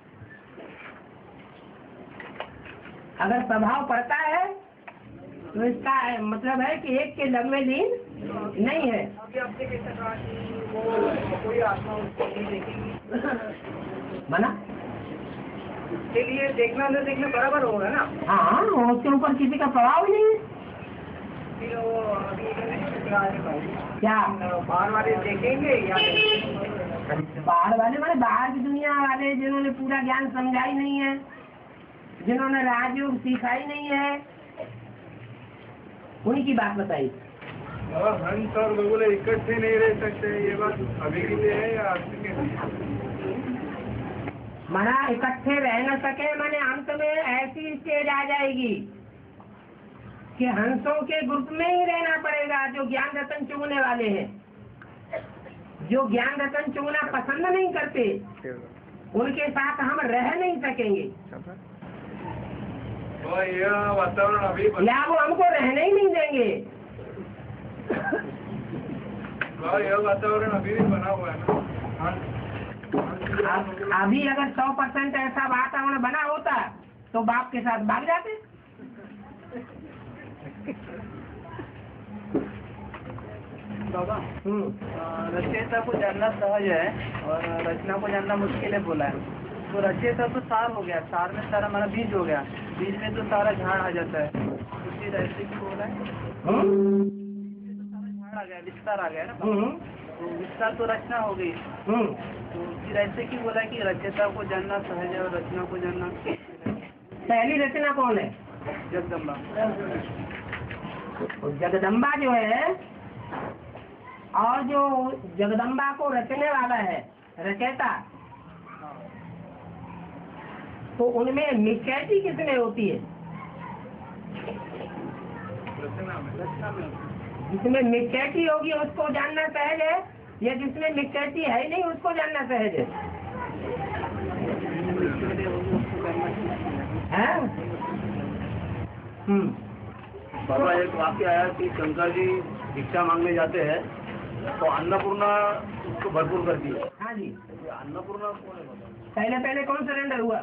अगर प्रभाव पड़ता है तो इसका मतलब है कि एक के लव में लीन नहीं है। अभी आपने कैसा कहा कि वो कोई आत्मा उसको नहीं देखेगी, मना? उसके लिए देखना न देखना बराबर होगा ना। हाँ, उसके ऊपर किसी का प्रभाव ही नहीं है। फिर वो अभी क्या बाहर वाले देखेंगे या बाहर वाले माने बाहर की दुनिया वाले जिन्होंने पूरा ज्ञान समझा ही नहीं है, जिन्होंने राजयोग सीखा ही नहीं है, उन्हीं की बात बताई। और हंस और बगुले इकट्ठे नहीं रह सकते, ये बात अभी के लिए है या आज के लिए? मना इकट्ठे रह न सके, माने अंत में ऐसी स्टेज आ जाएगी कि हंसों के ग्रुप में ही रहना पड़ेगा। जो ज्ञान रतन चुगने वाले हैं, जो ज्ञान रतन चुगना पसंद नहीं करते, उनके साथ हम रह नहीं सकेंगे तो यह वातावरण अभी बन- या वो हमको रहने ही नहीं देंगे। तो यह वातावरण अभी भी बना हुआ है ना। अब अभी अगर सौ परसेंट ऐसा वातावरण बना होता तो बाप के साथ भाग जाते। बाबा, हम्म, रचयिता को जानना सहज है और रचना को जानना मुश्किल है बोला है। तो रचयिता तो सार हो गया, सार में सारा हमारा बीज हो गया, बीज में तो सारा झाड़ आ जाता है। उसकी ऐसे की बोला है, हम्म, सारा झाड़ आ गया, विस्तार आ गया ना। हम्म, तो विस्तार तो रचना हो गई। हम्म। तो फिर ऐसे की बोला कि रचयिता को जानना सहज है और रचना को जानना पहली रचना कौन है? जगदम्बा। जगदम्बा जो है, और जो जगदम्बा को रचने वाला है रचयिता, तो उनमें मिक्सैटी किसमें होती है? रचना में रचना में जिसमें मिक्सैटी होगी उसको जानना सहज है, या जिसमें मिक्सैटी है ही नहीं उसको जानना सहज है? हैं? हम्म, बाबा एक वाक्य आया कि शंकर जी भिक्षा मांगने जाते हैं तो अन्नपूर्णा उसको भरपूर करती है। हाँ जी। ये अन्नपूर्णा कौन है बाबा? पहले पहले कौन सरेंडर हुआ?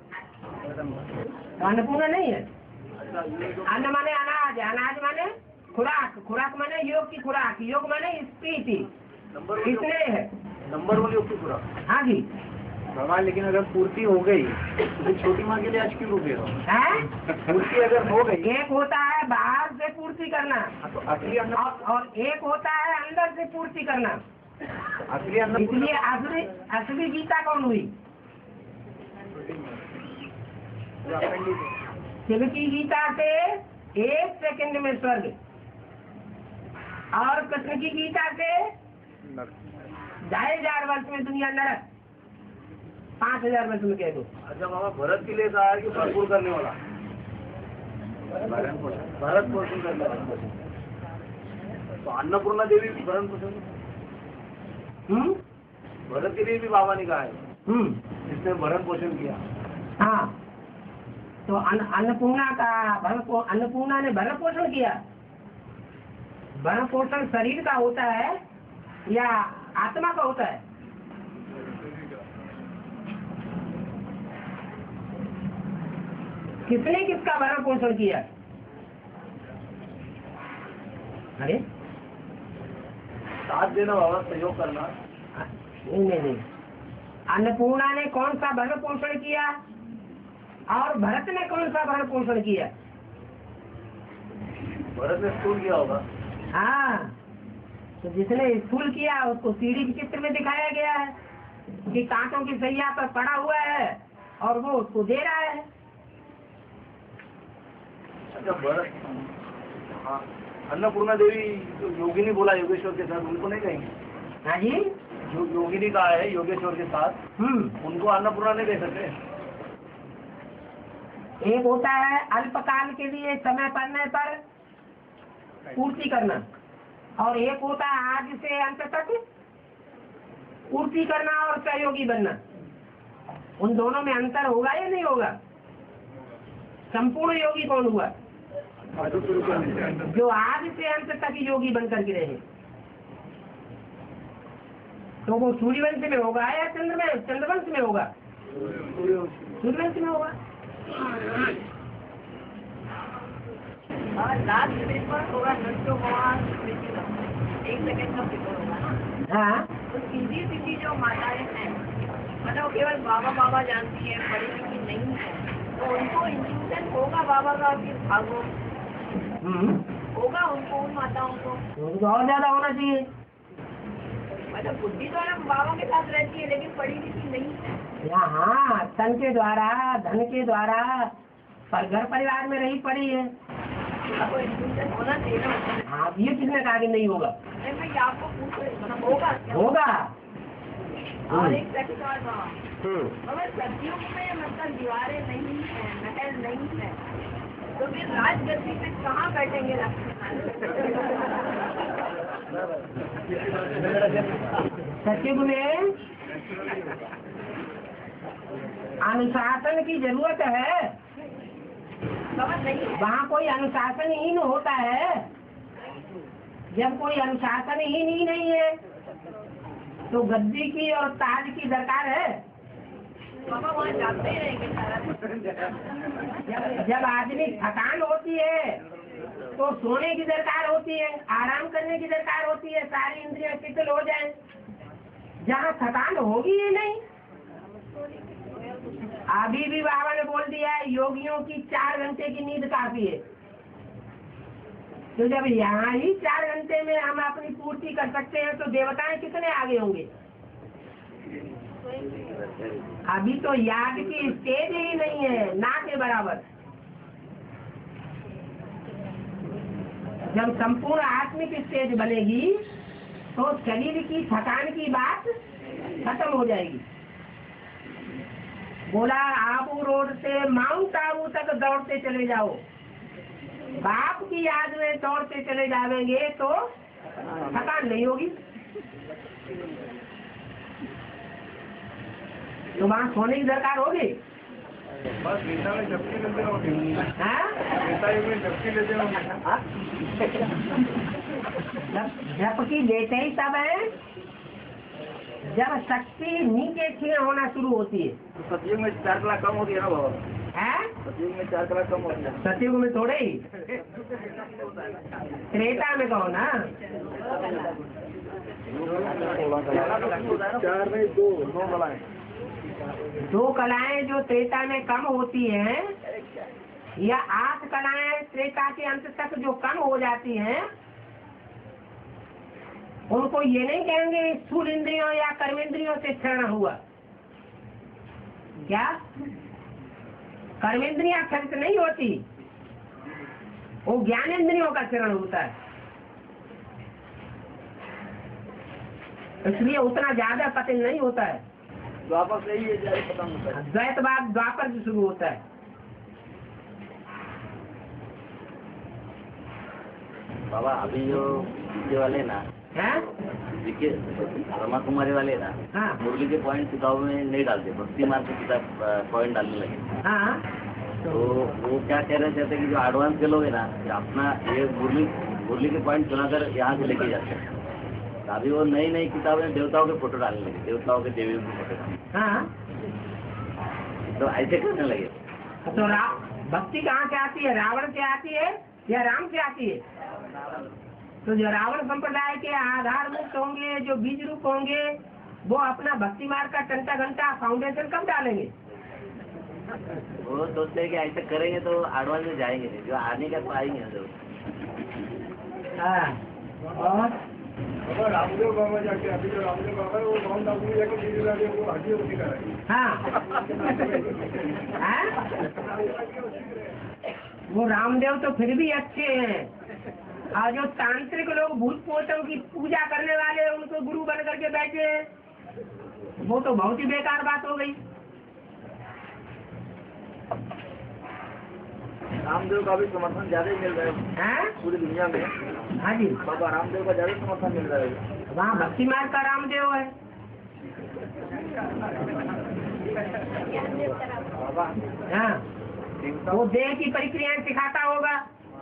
अन्नपूर्णा नहीं है। अच्छा, ये जो अन्न माने अनाज, अनाज माने खुराक, खुराक माने योग की खुराक, योग माने स्प्रीति, नंबर इसलिए है। नंबर वन योग की खुराक। हाँ जी। भगवान लेकिन अगर पूर्ति हो गई तो छोटी माँ के लिए आज क्यों रुके हो? है? पूर्ति अगर हो गई एक होता है बाहर से पूर्ति करना, तो असली अन्न और, और एक होता है अंदर से पूर्ति करना। असली अन्न इसलिए असली असली गीता कौन हुई? शिव की गीता से एक सेकंड में स्वर्ग, और कृष्ण की गीता से ढाई हजार वर्ष में दुनिया नरक, पाँच हजार वर्ष में कह दो। अच्छा बाबा, भरत के लिए कहा है कि भरपूर करने वाला, भरत पोषण करने वाला। तो अन्नपूर्णा देवी भी भरण पोषण, हम्म भरत के लिए भी बाबा ने कहा है हम्म जिसने भरण पोषण किया। हाँ, तो अन्न अन्नपूर्णा का भरण पो- अन्नपूर्णा ने भरण पोषण किया। भरण पोषण शरीर का होता है या आत्मा का होता है? किसने किसका भरण पोषण किया? अरे साथ देना बाबा, सहयोग करना। नहीं नहीं नहीं, अन्नपूर्णा ने कौन सा भरण पोषण किया और भरत ने कौन सा भरण पोषण किया? भरत ने स्थूल किया होगा। हाँ, तो जिसने स्थूल किया उसको सीढ़ी के चित्र में दिखाया गया है कि कांटों की सैया पर पड़ा हुआ है और वो उसको दे रहा है। अच्छा भरत, हाँ, अन्नपूर्णा देवी जो योगिनी बोला योगेश्वर के साथ, उनको नहीं कहेंगे? हाँ जी। जो योगिनी का है योगेश्वर के साथ, हम्म उनको अन्नपूर्णा नहीं दे सकते? एक होता है अल्पकाल के लिए समय पड़ने पर पूर्ति करना, और एक होता है आज से अंत तक पूर्ति करना और सहयोगी बनना। उन दोनों में अंतर होगा या नहीं होगा? संपूर्ण योगी कौन हुआ? जो आज से अंत तक योगी बनकर के रहे। तो वो सूर्यवंश में होगा या चंद्र में चंद्रवंश में होगा? सूर्यवंश में होगा। लास्ट पेपर होगा नष्टो भगवान एक सेकंड का पेपर होगा ना। हाँ, तो सीधी सीधी जो माताएं हैं, मतलब केवल बाबा बाबा जानती है, पढ़ी लिखी नहीं है, तो उनको इंट्यूशन होगा बाबा का कि भागो हम्म होगा उनको, उन माताओं को। उनको और ज्यादा होना चाहिए। मतलब बुद्धि तो है बाबा के साथ रहती है, लेकिन पढ़ी लिखी नहीं है। यहाँ तन के द्वारा, धन के द्वारा, पर घर परिवार में रही पड़ी है। आपको इंट्यूशन होना चाहिए ना। हाँ, ये किसने कहा कि नहीं होगा? नहीं, मैं आपको पूछ रही हूँ, मतलब होगा क्या? होगा। और एक सेकंड और बाबा, हम्म अगर सदियों में मतलब दीवारें नहीं है, महल नहीं है, तो फिर राजगद्दी पे कहाँ बैठेंगे सचिव में अनुशासन की जरूरत है। समझ नहीं है। वहाँ कोई अनुशासनहीन होता है। जब कोई अनुशासनहीन ही नहीं है तो गद्दी की और ताज की दरकार है। बाबा वहाँ जाते ही रहेंगे सारा जब जब आदमी थकान होती है तो सोने की दरकार होती है, आराम करने की दरकार होती है, सारी इंद्रियां शिथिल हो जाए। जहाँ थकान होगी ही नहीं। अभी भी बाबा ने बोल दिया है योगियों की चार घंटे की नींद काफी है। तो जब यहाँ ही चार घंटे में हम अपनी पूर्ति कर सकते हैं तो देवताएं कितने आगे होंगे? अभी तो याग की स्टेज ही नहीं है, ना के बराबर। जब संपूर्ण आत्मिक स्टेज बनेगी तो शरीर की थकान की बात खत्म हो जाएगी। बोला आबू रोड से माउंट आबू तक दौड़ते चले जाओ, बाप की याद में दौड़ते चले जाएंगे तो थकान नहीं होगी। तो वहाँ सोने की दरकार होगी। बस गीता में झपकी लेते होंगे। हाँ? गीता में झपकी लेते होंगे। जब झपकी लेते ही तब है जब शक्ति नीचे क्षीण होना शुरू होती है। तो सतयुग में चार लाख कम होती है ना बाबा? है? सतयुग में चार कला कम होती है। सतयुग में थोड़े ही, त्रेता में कहो ना। चार में दो नौ कलाएं। दो कलाएं जो त्रेता में कम होती हैं, या आठ कलाएं त्रेता के अंत तक जो कम हो जाती हैं, उनको ये नहीं कहेंगे स्थूल इंद्रियों या कर्मेंद्रियों से क्षरण हुआ। क्या कर्मेंद्रियां क्षरित नहीं होती, वो ज्ञानेंद्रियों का क्षरण होता है। इसलिए उतना ज्यादा पतन नहीं होता है। द्वापर से ही ये जारी खत्म होता है। द्वैतवाद द्वापर से शुरू होता है। बाबा अभी जो ये वाले ना हैं? देखिए रमा कुमारी वाले ना हाँ मुरली के पॉइंट किताबों में नहीं डालते, भक्ति मार्ग के किताब पॉइंट डालने लगे। हाँ तो वो क्या कह रहे थे कि जो एडवांस के लोग है ना, कि अपना ये मुरली मुरली के पॉइंट चुनाकर यहाँ से लेके जाते हैं। तो अभी वो नई नई किताबें देवताओं के फोटो डालने लगे, देवताओं के देवियों के फोटो डालने। हाँ तो ऐसे करने लगे। तो रा भक्ति कहाँ से आती है? रावण से आती है या राम से आती है? तो जो रावण संप्रदाय के आधार मुक्त होंगे, जो बीज रूप होंगे, वो अपना भक्ति मार्ग का टंटा घंटा फाउंडेशन कब डालेंगे? वो सोचते हैं कि ऐसे करेंगे तो एडवांस में जाएंगे नहीं, जो आने का तो आएंगे जरूर। हाँ और अगर रामदेव बाबा जाके अभी जो रामदेव बाबा है वो माउंट आबू में जाके वीडियो डाले, वो हड्डी होती कर रही है। हाँ हाँ? वो रामदेव तो फिर भी अच्छे हैं, और जो तांत्रिक लोग भूत पोतों की पूजा करने वाले उनको गुरु बन करके बैठे हैं, वो तो बहुत ही बेकार बात हो गई। रामदेव का भी समर्थन ज्यादा ही मिल रहा है हैं? पूरी दुनिया में। हाँ जी, बाबा रामदेव का ज्यादा समर्थन मिल रहा है। वहाँ भक्ति मार्ग का रामदेव है। बाबा हाँ, वो देह की प्रक्रियाएं सिखाता होगा,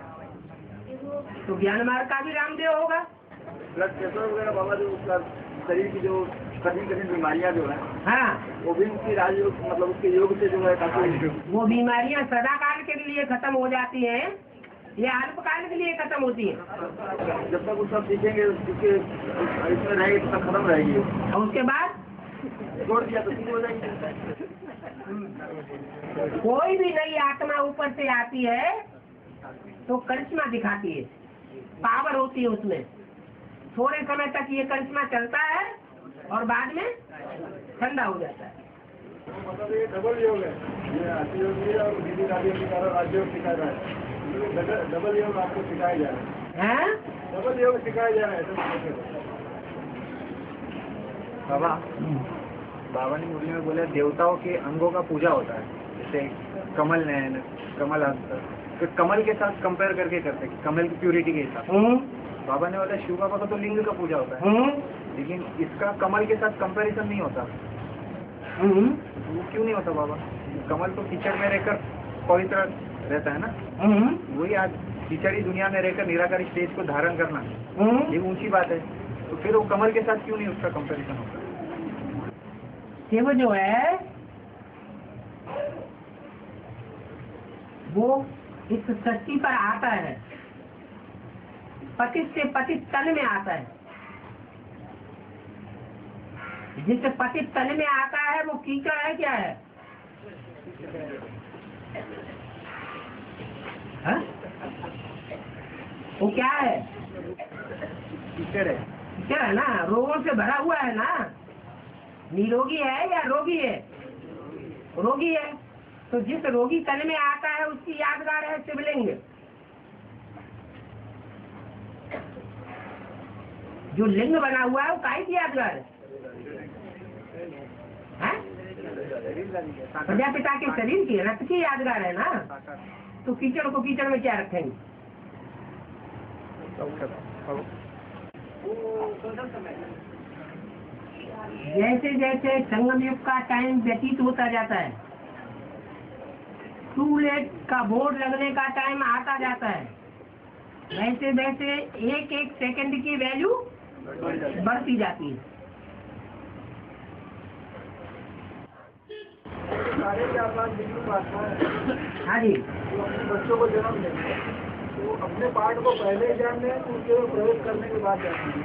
तो ज्ञान मार्ग का भी रामदेव होगा। ब्लड प्रेशर वगैरह बाबा जो उसका शरीर की जो कठिन कठिन बीमारियां जो है, हाँ, वो भी उसकी राजयोग मतलब उसके योग से जो है काफी। वो बीमारियां सदा काल के लिए खत्म हो जाती हैं या अल्पकाल के लिए खत्म होती हैं? जब तक वो सब सीखेंगे उसके इसमें रहेगी तब तक खत्म रहेगी। और उसके बाद छोड़ दिया तो ठीक हो जाएगी। कोई भी नई आत्मा ऊपर से आती है तो करिश्मा दिखाती है, पावर होती है उसमें। थोड़े समय तक ये करिश्मा चलता है और बाद में ठंडा हो जाता है। मतलब ये डबल योग है, ये आदि योग भी और दीदी राजी राजयोग सिखाया रहा है। डबल योग आपको सिखाया जा रहा है। हैं? डबल योग सिखाया जा रहा है। बाबा बाबा ने मुरली में बोला देवताओं के अंगों का पूजा होता है, जैसे कमल नयन, कमल हस्त, तो कमल के साथ कंपेयर करके करते हैं, कमल की प्यूरिटी के हिसाब से। बाबा ने बोला शिव बाबा का तो लिंग का पूजा होता है, लेकिन इसका कमल के साथ कंपैरिजन नहीं होता। तो वो क्यों नहीं होता बाबा? कमल तो कीचड़ में रहकर पवित्र रहता है ना, वही आज कीचड़ी दुनिया में रहकर निराकारी स्टेज को धारण करना ये ऊंची बात है, तो फिर वो कमल के साथ क्यों नहीं उसका कंपैरिजन होता? शिव जो है वो इस सृष्टि पर आता है, पतित से पतित तन में आता है। जिस पतित तन में आता है वो कीचड़ है, क्या है? हा? वो क्या है? कीचड़ है। कीचड़ है ना, रोगों से भरा हुआ है ना। निरोगी है या रोगी है? रोगी है। तो जिस रोगी तन में आता है उसकी यादगार है शिवलिंग। जो लिंग बना हुआ है वो काहे की यादगार है? हैं? प्रजापिता के शरीर की, रक्त की यादगार है ना। तो कीचड़ को कीचड़ में क्या रखेंगे? जैसे जैसे संगम युग का टाइम व्यतीत होता जाता है, टू लेट का बोर्ड लगने का टाइम आता जाता है, वैसे वैसे एक एक सेकंड की वैल्यू बढ़ती जाती है। सारे चार लाख विष्णु आत्मा है हाँ जी, जो अपने बच्चों को जन्म देंगे, तो अपने पाठ को पहले जान लें तो उसके प्रवेश करने के बाद जानेंगे।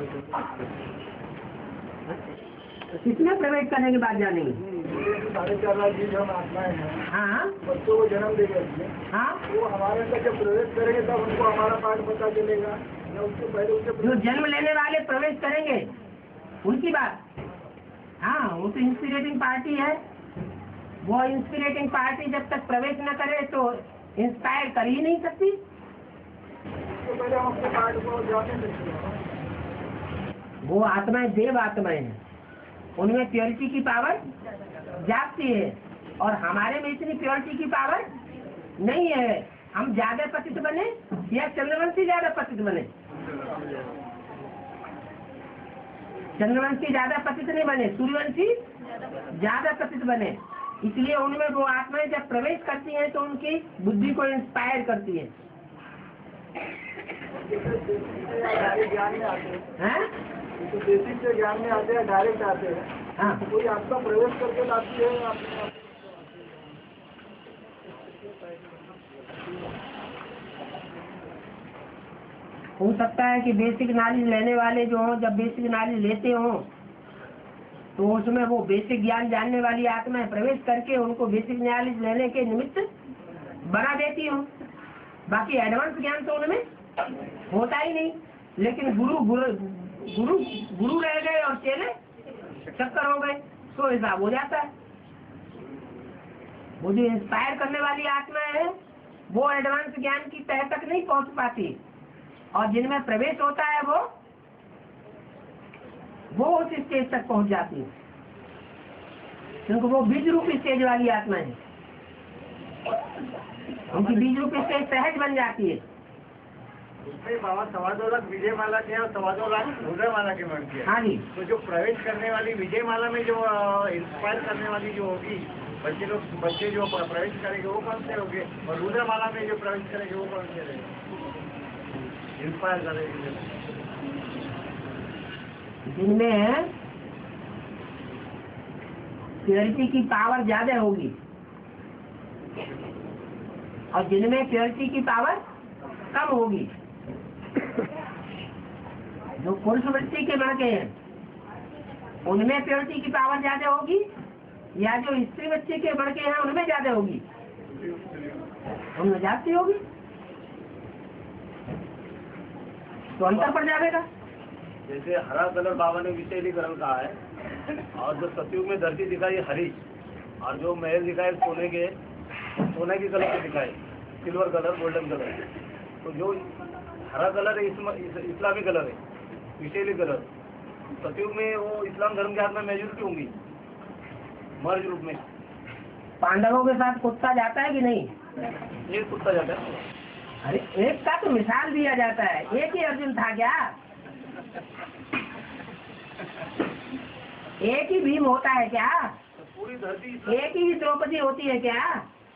किसमें प्रवेश करने के बाद जानेंगे? साढ़े चार लाख जीव हम आत्माएं हैं, हाँ बच्चों को जन्म देंगे अपने, हाँ, वो हमारे अंदर जब प्रवेश करेंगे तब उनको हमारा पाठ पता चलेगा, या उसके पहले उनके जो जन्म लेने वाले प्रवेश करेंगे उनकी बात। हाँ, वो तो इंस्पिरेटिंग पार्टी है। वो इंस्पिरेटिंग पार्टी जब तक प्रवेश न करे तो इंस्पायर कर ही नहीं सकती। उसके पहले हम अपने पाठ को जाने सकते हैं। वो आत्माएं देव आत्माएं हैं, उनमें प्योरिटी की पावर जागती है, और हमारे में इतनी प्योरिटी की पावर नहीं है। हम ज्यादा पतित बने या चंद्रवंशी ज्यादा पतित बने? चंद्रवंशी ज्यादा पतित नहीं बने, सूर्यवंशी ज्यादा पतित बने। इसलिए उनमें वो आत्माएं जब प्रवेश करती हैं तो उनकी बुद्धि को इंस्पायर करती है। डायरेक्ट ज्ञान में आते हैं, हैं? तो बेसिक से ज्ञान में आते हैं, डायरेक्ट आते हैं, हाँ, कोई आपका प्रवेश करके लाती है आपने। हो सकता है कि बेसिक नॉलेज लेने वाले जो हों, जब बेसिक नॉलेज लेते हों तो उसमें वो बेसिक ज्ञान जानने वाली आत्माएं प्रवेश करके उनको बेसिक नॉलेज लेने के निमित्त बना देती हूँ। बाकी एडवांस ज्ञान तो उनमें होता ही नहीं। लेकिन गुरु गुरु गुरु गुरु रह गए और चेले चक्कर हो गए तो हिसाब हो जाता है। वो जो इंस्पायर करने वाली आत्मा है वो एडवांस ज्ञान की तह तक नहीं पहुंच पाती, और जिनमें प्रवेश होता है वो वो उस स्टेज तक पहुंच जाती है, क्योंकि वो बीज रूपी स्टेज वाली आत्मा है। उनकी बीज रूपी स्टेज सहज बन जाती है। उसमें बाबा सवा दो लाख विजय माला के और सवा दो लाख हृदय माला के मन किया। हाँ जी, तो जो प्रवेश करने वाली विजय माला में जो इंस्पायर करने वाली जो होगी, बच्चे लोग बच्चे जो प्रवेश करेंगे वो कौन से होंगे, और रुद्र माला में जो प्रवेश करेंगे वो कौन से रहेंगे इंस्पायर करेंगे? जिनमें प्योरिटी की पावर ज्यादा होगी और जिनमें प्योरिटी की पावर कम होगी। जो पुरुष वृत्ति के लड़के हैं उनमें प्योरिटी की पावर ज्यादा होगी, या जो स्त्री बच्चे के लड़के हैं उनमें ज्यादा होगी? उनमें जाती होगी, तो अंतर पड़ जाएगा। जैसे हरा कलर बाबा ने विषयीकरण कहा है, और जो सतयुग में धरती दिखाई है हरी, और जो महल दिखाए सोने के सोने की कलर के दिखाए, सिल्वर कलर गोल्डन कलर। तो जो हरा कलर है इस, इस्लामी कलर है, विषैली कलर। सतयुग में वो इस्लाम धर्म के हाथ में मेजोरिटी होंगी मर्ज रूप में। पांडवों के साथ कुत्ता जाता है कि नहीं? एक कुत्ता जाता है। अरे एक का तो मिसाल दिया जाता है, एक ही अर्जुन था क्या? एक ही भीम होता है क्या? पूरी धरती एक ही द्रौपदी होती है क्या?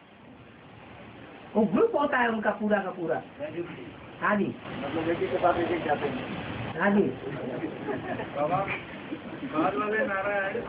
वो ग्रुप होता है उनका पूरा का पूरा। हाँ जी, मतलब बेटी के साथ एक एक जाते हैं। हाँ जी। बाबा बाद वाले नारायण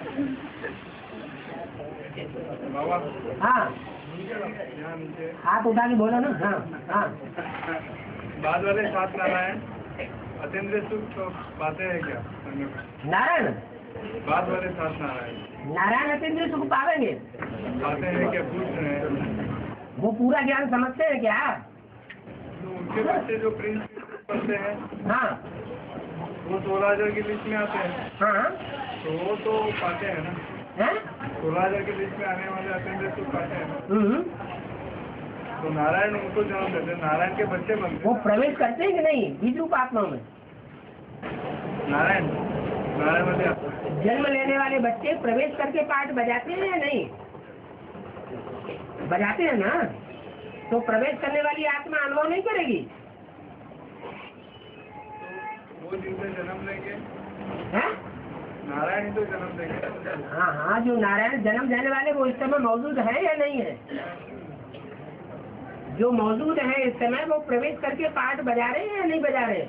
बाबा हाँ, यहाँ नीचे हाथ उठा के बोलो ना। हाँ हाँ, बाद वाले सात नारायण अतेंद्र सुख तो पाते हैं क्या? नारायण बाद वाले सात नारायण नारायण अतिद्र सुख पावेंगे? पाते हैं क्या? पूछ रहे हैं। वो पूरा ज्ञान समझते हैं क्या? तो उनके बच्चे जो प्रिंस पढ़ते हैं हाँ वो सोलह हजार की लिस्ट में आते हैं, हाँ, तो वो तो पाते हैं ना। हैं? सोलह हजार की लिस्ट में आने वाले अतेंद्र सुख पाते हैं ना। हम्म, तो नारायण उनको जन्म देते हैं, नारायण के बच्चे बनते वो हैं। प्रवेश करते हैं कि नहीं बीज रूप आत्मा में? नारायण नारायण वाले आते हैं। जन्म लेने वाले बच्चे प्रवेश करके पाठ बजाते हैं या नहीं? बजाते हैं ना। तो प्रवेश करने वाली आत्मा अनुभव नहीं करेगी? वो जिनसे जन्म लेंगे हैं? नारायण ही तो जन्म देंगे। हाँ हाँ, जो नारायण जन्म देने वाले वो इस समय मौजूद है या नहीं है? जो मौजूद है इस समय वो प्रवेश करके पाठ बजा रहे हैं या नहीं बजा रहे?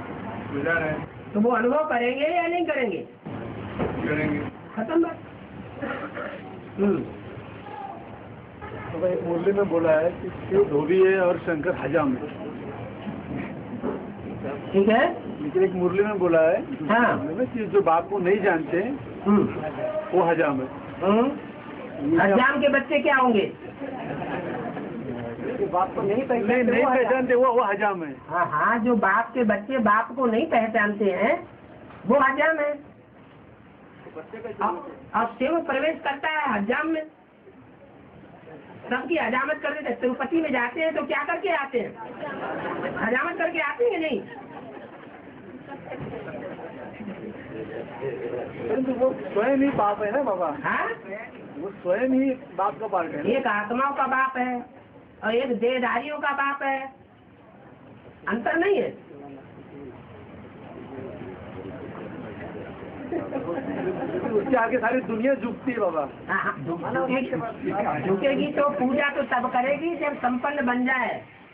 गुजार है तो वो अनुभव करेंगे या नहीं करेंगे? करेंगे। खत्म बात। हम्म, तो एक मुरली में बोला है कि शिव धोबी है और शंकर हजाम है, ठीक है। लेकिन एक मुरली में बोला है हाँ। कि जो बाप को नहीं जानते हम्म, वो हजाम है। हम्म। हजाम के बच्चे क्या होंगे? बाप को नहीं नहीं पहचानते नहीं वो पहचानते वो वो हजाम है। हाँ हाँ, जो बाप के बच्चे बाप को नहीं पहचानते हैं वो हजाम है। और और शिव प्रवेश करता है हजाम में, सबकी हजामत कर देते। तिरुपति में जाते हैं तो क्या करके आते हैं? हजामत करके आते हैं नहीं? परंतु वो स्वयं ही बाप है ना बाबा, हाँ, वो स्वयं ही बाप का पार्ट है। एक आत्माओं का बाप है और एक देहधारियों का बाप है, अंतर नहीं है। उसके आगे सारी दुनिया झुकती है बाबा। हाँ, हाँ, झुक- झुकेगी झुकेगी तो पूजा तो तब करेगी जब संपन्न बन जाए,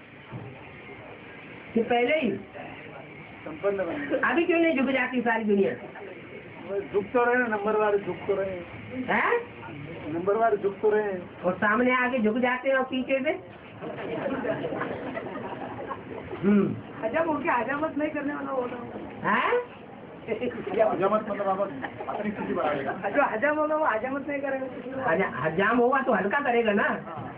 कि पहले ही? संपन्न बन अभी क्यों नहीं झुक जाती सारी दुनिया? झुक तो रहे हैं, नंबर वाले झुक तो रहे हैं, है? नंबर वाले झुक तो रहे हैं। और सामने आके झुक जाते हैं और पीछे से हम्म हजाम होके हजामत नहीं करने वाला होगा। है? हजामत मतलब बाबा अपनी स्थिति बढ़ाएगा। जो हजाम होगा वो हजामत नहीं करेगा। हजा- हजाम होगा तो हल्का करेगा ना,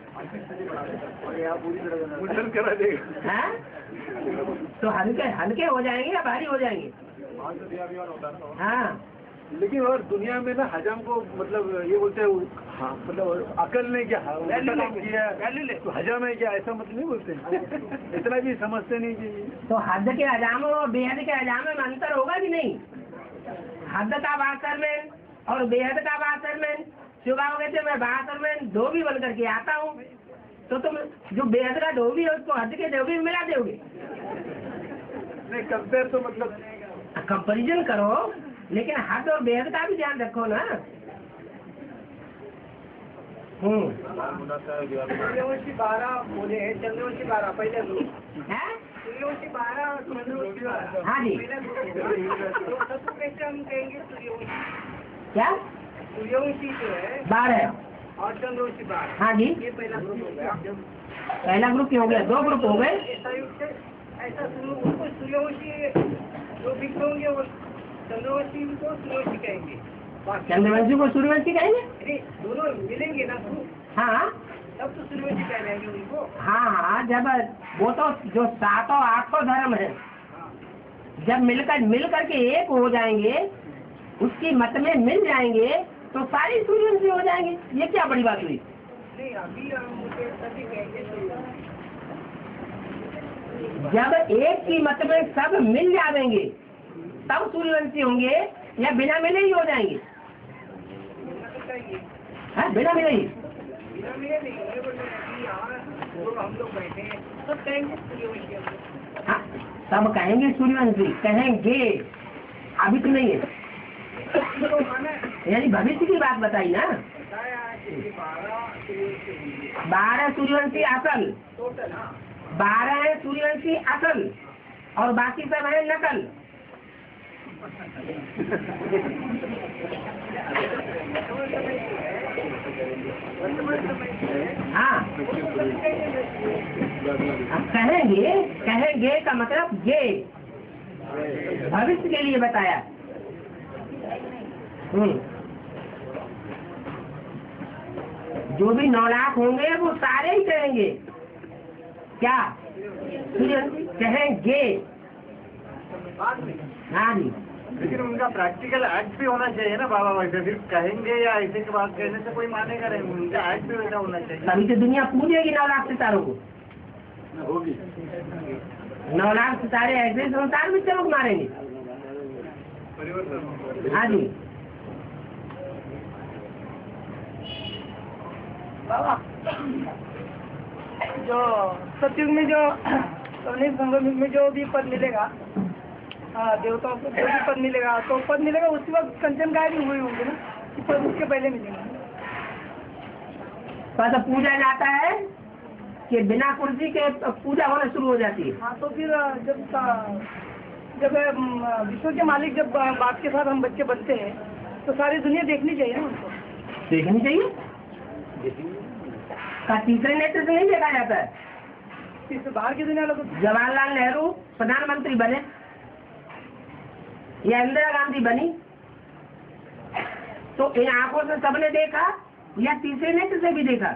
मुंडन करा देगा। है? तो हल्के हल्के हो जाएंगे या भारी हो जाएंगे? हाँ, लेकिन और दुनिया में ना हजाम को मतलब ये बोलते हैं हाँ, मतलब अकल ने क्या उल्टा काम किया तो हजाम है क्या, ऐसा मतलब नहीं बोलते। इतना भी समझते नहीं कि तो हद के हजाम और बेहद के हजाम में अंतर होगा कि नहीं? हद का बासरमैन और बेहद का बासरमैन, चुगाओगे तो मैं बासरमैन धोबी बन करके आता हूँ, तो तुम जो बेहद का धोबी है उसको हद के धोबी में मिला दोगे? नहीं कंपेयर तो मतलब कंपेरिजन करो, लेकिन हद और बेहद का भी ध्यान रखो ना। हम्म, सूर्यवंशी बारह बोले हैं, चंद्रवंशी बारह पहले ग्रुप है? सूर्यवंशी बारह और चंद्रवंशी बारह। हाँ जी। पहला ग्रुप तो सबको कैसे हम कहेंगे सूर्यवंशी? क्या? सूर्यवंशी जो है बारह और चंद्रवंशी बारह, हाँ जी, ये पहला ग्रुप हो गया। पहला ग्रुप क्या हो गया? दो ग्रुप हो गए। ऐसा युग से ऐसा शुरू उनको सूर्यवंशी जो भी होंगे वो चंद्रवंशी को सूर्यवंशी कहेंगे। बाकी चंद्रवंशी को सूर्यवंशी कहेंगे? नहीं, दोनों मिलेंगे ना ग्रुप, हाँ तब तो सूर्यवंशी कह देंगे उनको। हाँ हाँ, जब वो तो जो सातों आठों धर्म है जब मिलकर मिल करके एक हो जाएंगे, उसकी मत में मिल जाएंगे तो सारी सूर्यवंशी हो जाएंगे। ये क्या बड़ी बात हुई? नहीं, अभी हम उसे सभी कहेंगे सूर्यवंशी। जब एक की मत में सब मिल जाएंगे तब सूर्यवंशी होंगे या बिना मिले ही हो जाएंगे? बिना तो कहिए, हाँ, बिना मिले ही। बिना मिले नहीं होंगे, बोले अभी यहाँ जो हम लोग बैठे हैं सब कहेंगे सूर्यवंशी हम लोग। हाँ, सब कहेंगे सूर्यवंशी, कहेंगे, अभी तो नहीं है। तो माने यानी भविष्य की बात बताई ना। बताया कि बारह सूर्यवंशी होंगे बारह सूर्यवंशी असल, टोटल। हाँ, बारह है सूर्यवंशी असल और बाकी सब है नकल। हाँ, अब कहेंगे, कहेंगे का मतलब ये भविष्य के लिए बताया। हम्म, जो भी नौ लाख होंगे वो सारे ही कहेंगे क्या? सूर्यवंशी कहेंगे। बाद में हाँ जी, लेकिन उनका प्रैक्टिकल एक्ट भी होना चाहिए ना बाबा। वैसे सिर्फ कहेंगे या ऐसे के बात कहने से कोई मानेगा नहीं, उनका एक्ट भी वैसा होना चाहिए। तभी तो दुनिया पूजेगी नौ लाख सितारों को। होगी नौ लाख सितारे ऐसे संसार में चमक मारेंगे। परिवर्तन। हाँ जी, बाबा जो सतयुग में जो कवनिक संगम युग में जो भी पद मिलेगा, हाँ, देवताओं को जो भी पद मिलेगा तो पद मिलेगा उसी वक्त कंचन गाय भी हुई होंगी ना, कि पद उसके पहले मिलेगा। पद पूजा जाता है कि बिना कुर्सी के पूजा होना शुरू हो जाती है। हाँ, तो फिर जब जब अम, विश्व के मालिक जब बाप के साथ हम बच्चे बनते हैं तो सारी दुनिया देखनी चाहिए ना उनको। देखनी चाहिए। का तीसरे नेत्र से नहीं देखा जाता है। इससे बाहर की दुनिया लोग जवाहरलाल नेहरू प्रधानमंत्री बने या इंदिरा गांधी बनी, तो इन आंखों से सबने देखा या तीसरे नेत्र से भी देखा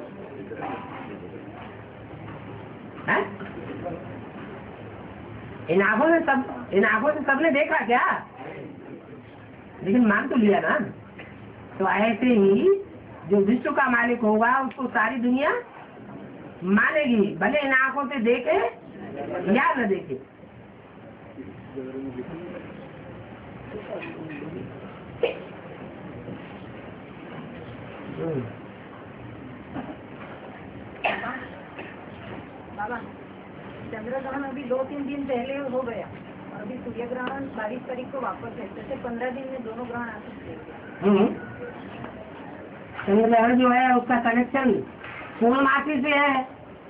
है? इन आंखों से सब इन आंखों से सबने देखा क्या? लेकिन मान तो लिया ना। तो ऐसे ही जो विश्व का मालिक होगा उसको सारी दुनिया मानेगी, भले इन आंखों से देखे या न देखे। बाबा, चंद्र ग्रहण अभी दो तीन दिन पहले हो गया और अभी सूर्य ग्रहण बाईस तारीख को वापस है, जैसे पंद्रह दिन में दोनों ग्रहण आ सकते हैं। चंद्र ग्रहण जो है उसका कनेक्शन पूर्णमासी से है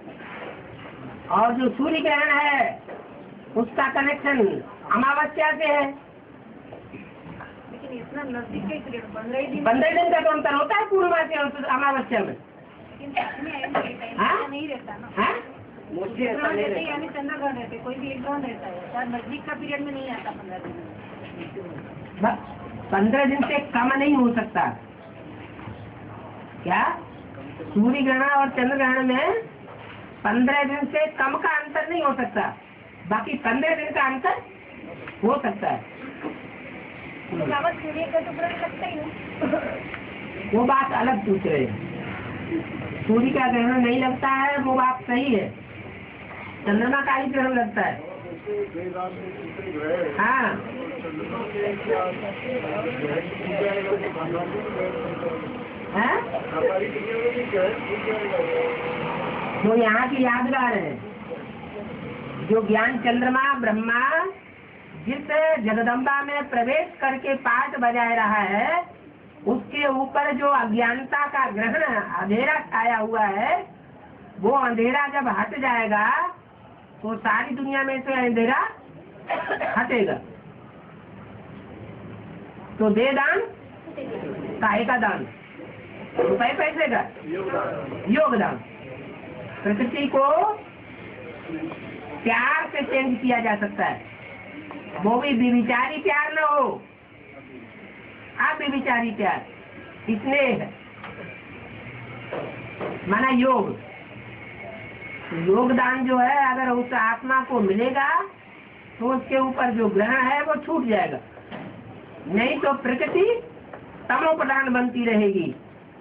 और जो सूर्य ग्रहण है उसका कनेक्शन अमावस्या से है। लेकिन इतना नजदीक के पीरियड पंद्रह दिन पंद्रह दिन का तो अंतर होता है पूर्णमासी और अमावस्या में। लेकिन साथ में ऐसा हाँ? नहीं रहता ना। हाँ? ग्रहण रहते यानी चंद्र ग्रहण रहते, कोई भी एक ग्रहण रहता है, शायद नजदीक का पीरियड में नहीं आता पंद्रह दिन में। पंद्रह दिन से कम नहीं हो सकता क्या? सूर्य ग्रहण और चंद्र ग्रहण में पंद्रह दिन से कम का अंतर नहीं हो सकता, बाकी पंद्रह दिन का अंतर हो सकता है। तो बाबा सूर्य का तो ग्रहण लगता ही नहीं। वो बात अलग पूछ रहे हैं। सूर्य का ग्रहण नहीं लगता है वो बात सही है, चंद्रमा का ही ग्रहण लगता है। हाँ, है? जो यहाँ की यादगार है, जो ज्ञान चंद्रमा ब्रह्मा जिस जगदम्बा में प्रवेश करके पाठ बजाय रहा है, उसके ऊपर जो अज्ञानता का ग्रहण अंधेरा छाया हुआ है, वो अंधेरा जब हट जाएगा तो सारी दुनिया में से अंधेरा हटेगा। तो दे दान काहे का दान, रुपए पैसे का योगदान। प्रकृति को प्यार से चेंज किया जा सकता है, वो भी विचारी प्यार न हो, आप विचारी प्यार, स्नेह माना योग। योगदान जो है अगर उस आत्मा को मिलेगा तो उसके ऊपर जो ग्रहण है वो छूट जाएगा, नहीं तो प्रकृति तमो प्रधान बनती रहेगी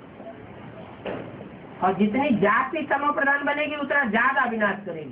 और जितनी जाति तमो प्रधान बनेगी उतना ज्यादा विनाश करेगी।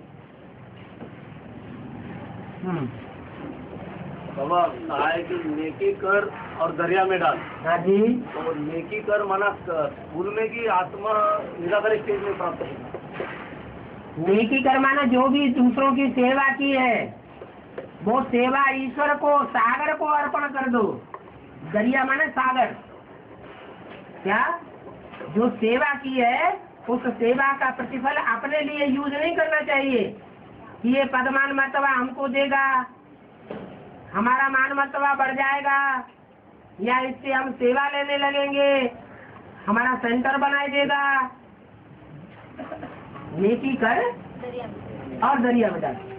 हम्म बाबा कहा है कि नेकी कर और दरिया में डाल। हाँ जी। तो नेकी कर माना स्कूल में की आत्मा निराकर स्टेज में प्राप्त है। नेकी कर माना जो भी दूसरों की सेवा की है वो सेवा ईश्वर को सागर को अर्पण कर दो। दरिया माने सागर। क्या जो सेवा की है उस सेवा का प्रतिफल अपने लिए यूज नहीं करना चाहिए कि ये पदमान मर्तबा हमको देगा, हमारा मान मर्तबा बढ़ जाएगा, या इससे हम सेवा लेने लगेंगे, हमारा सेंटर बनाए देगा। नेकी कर और दरिया में डाल।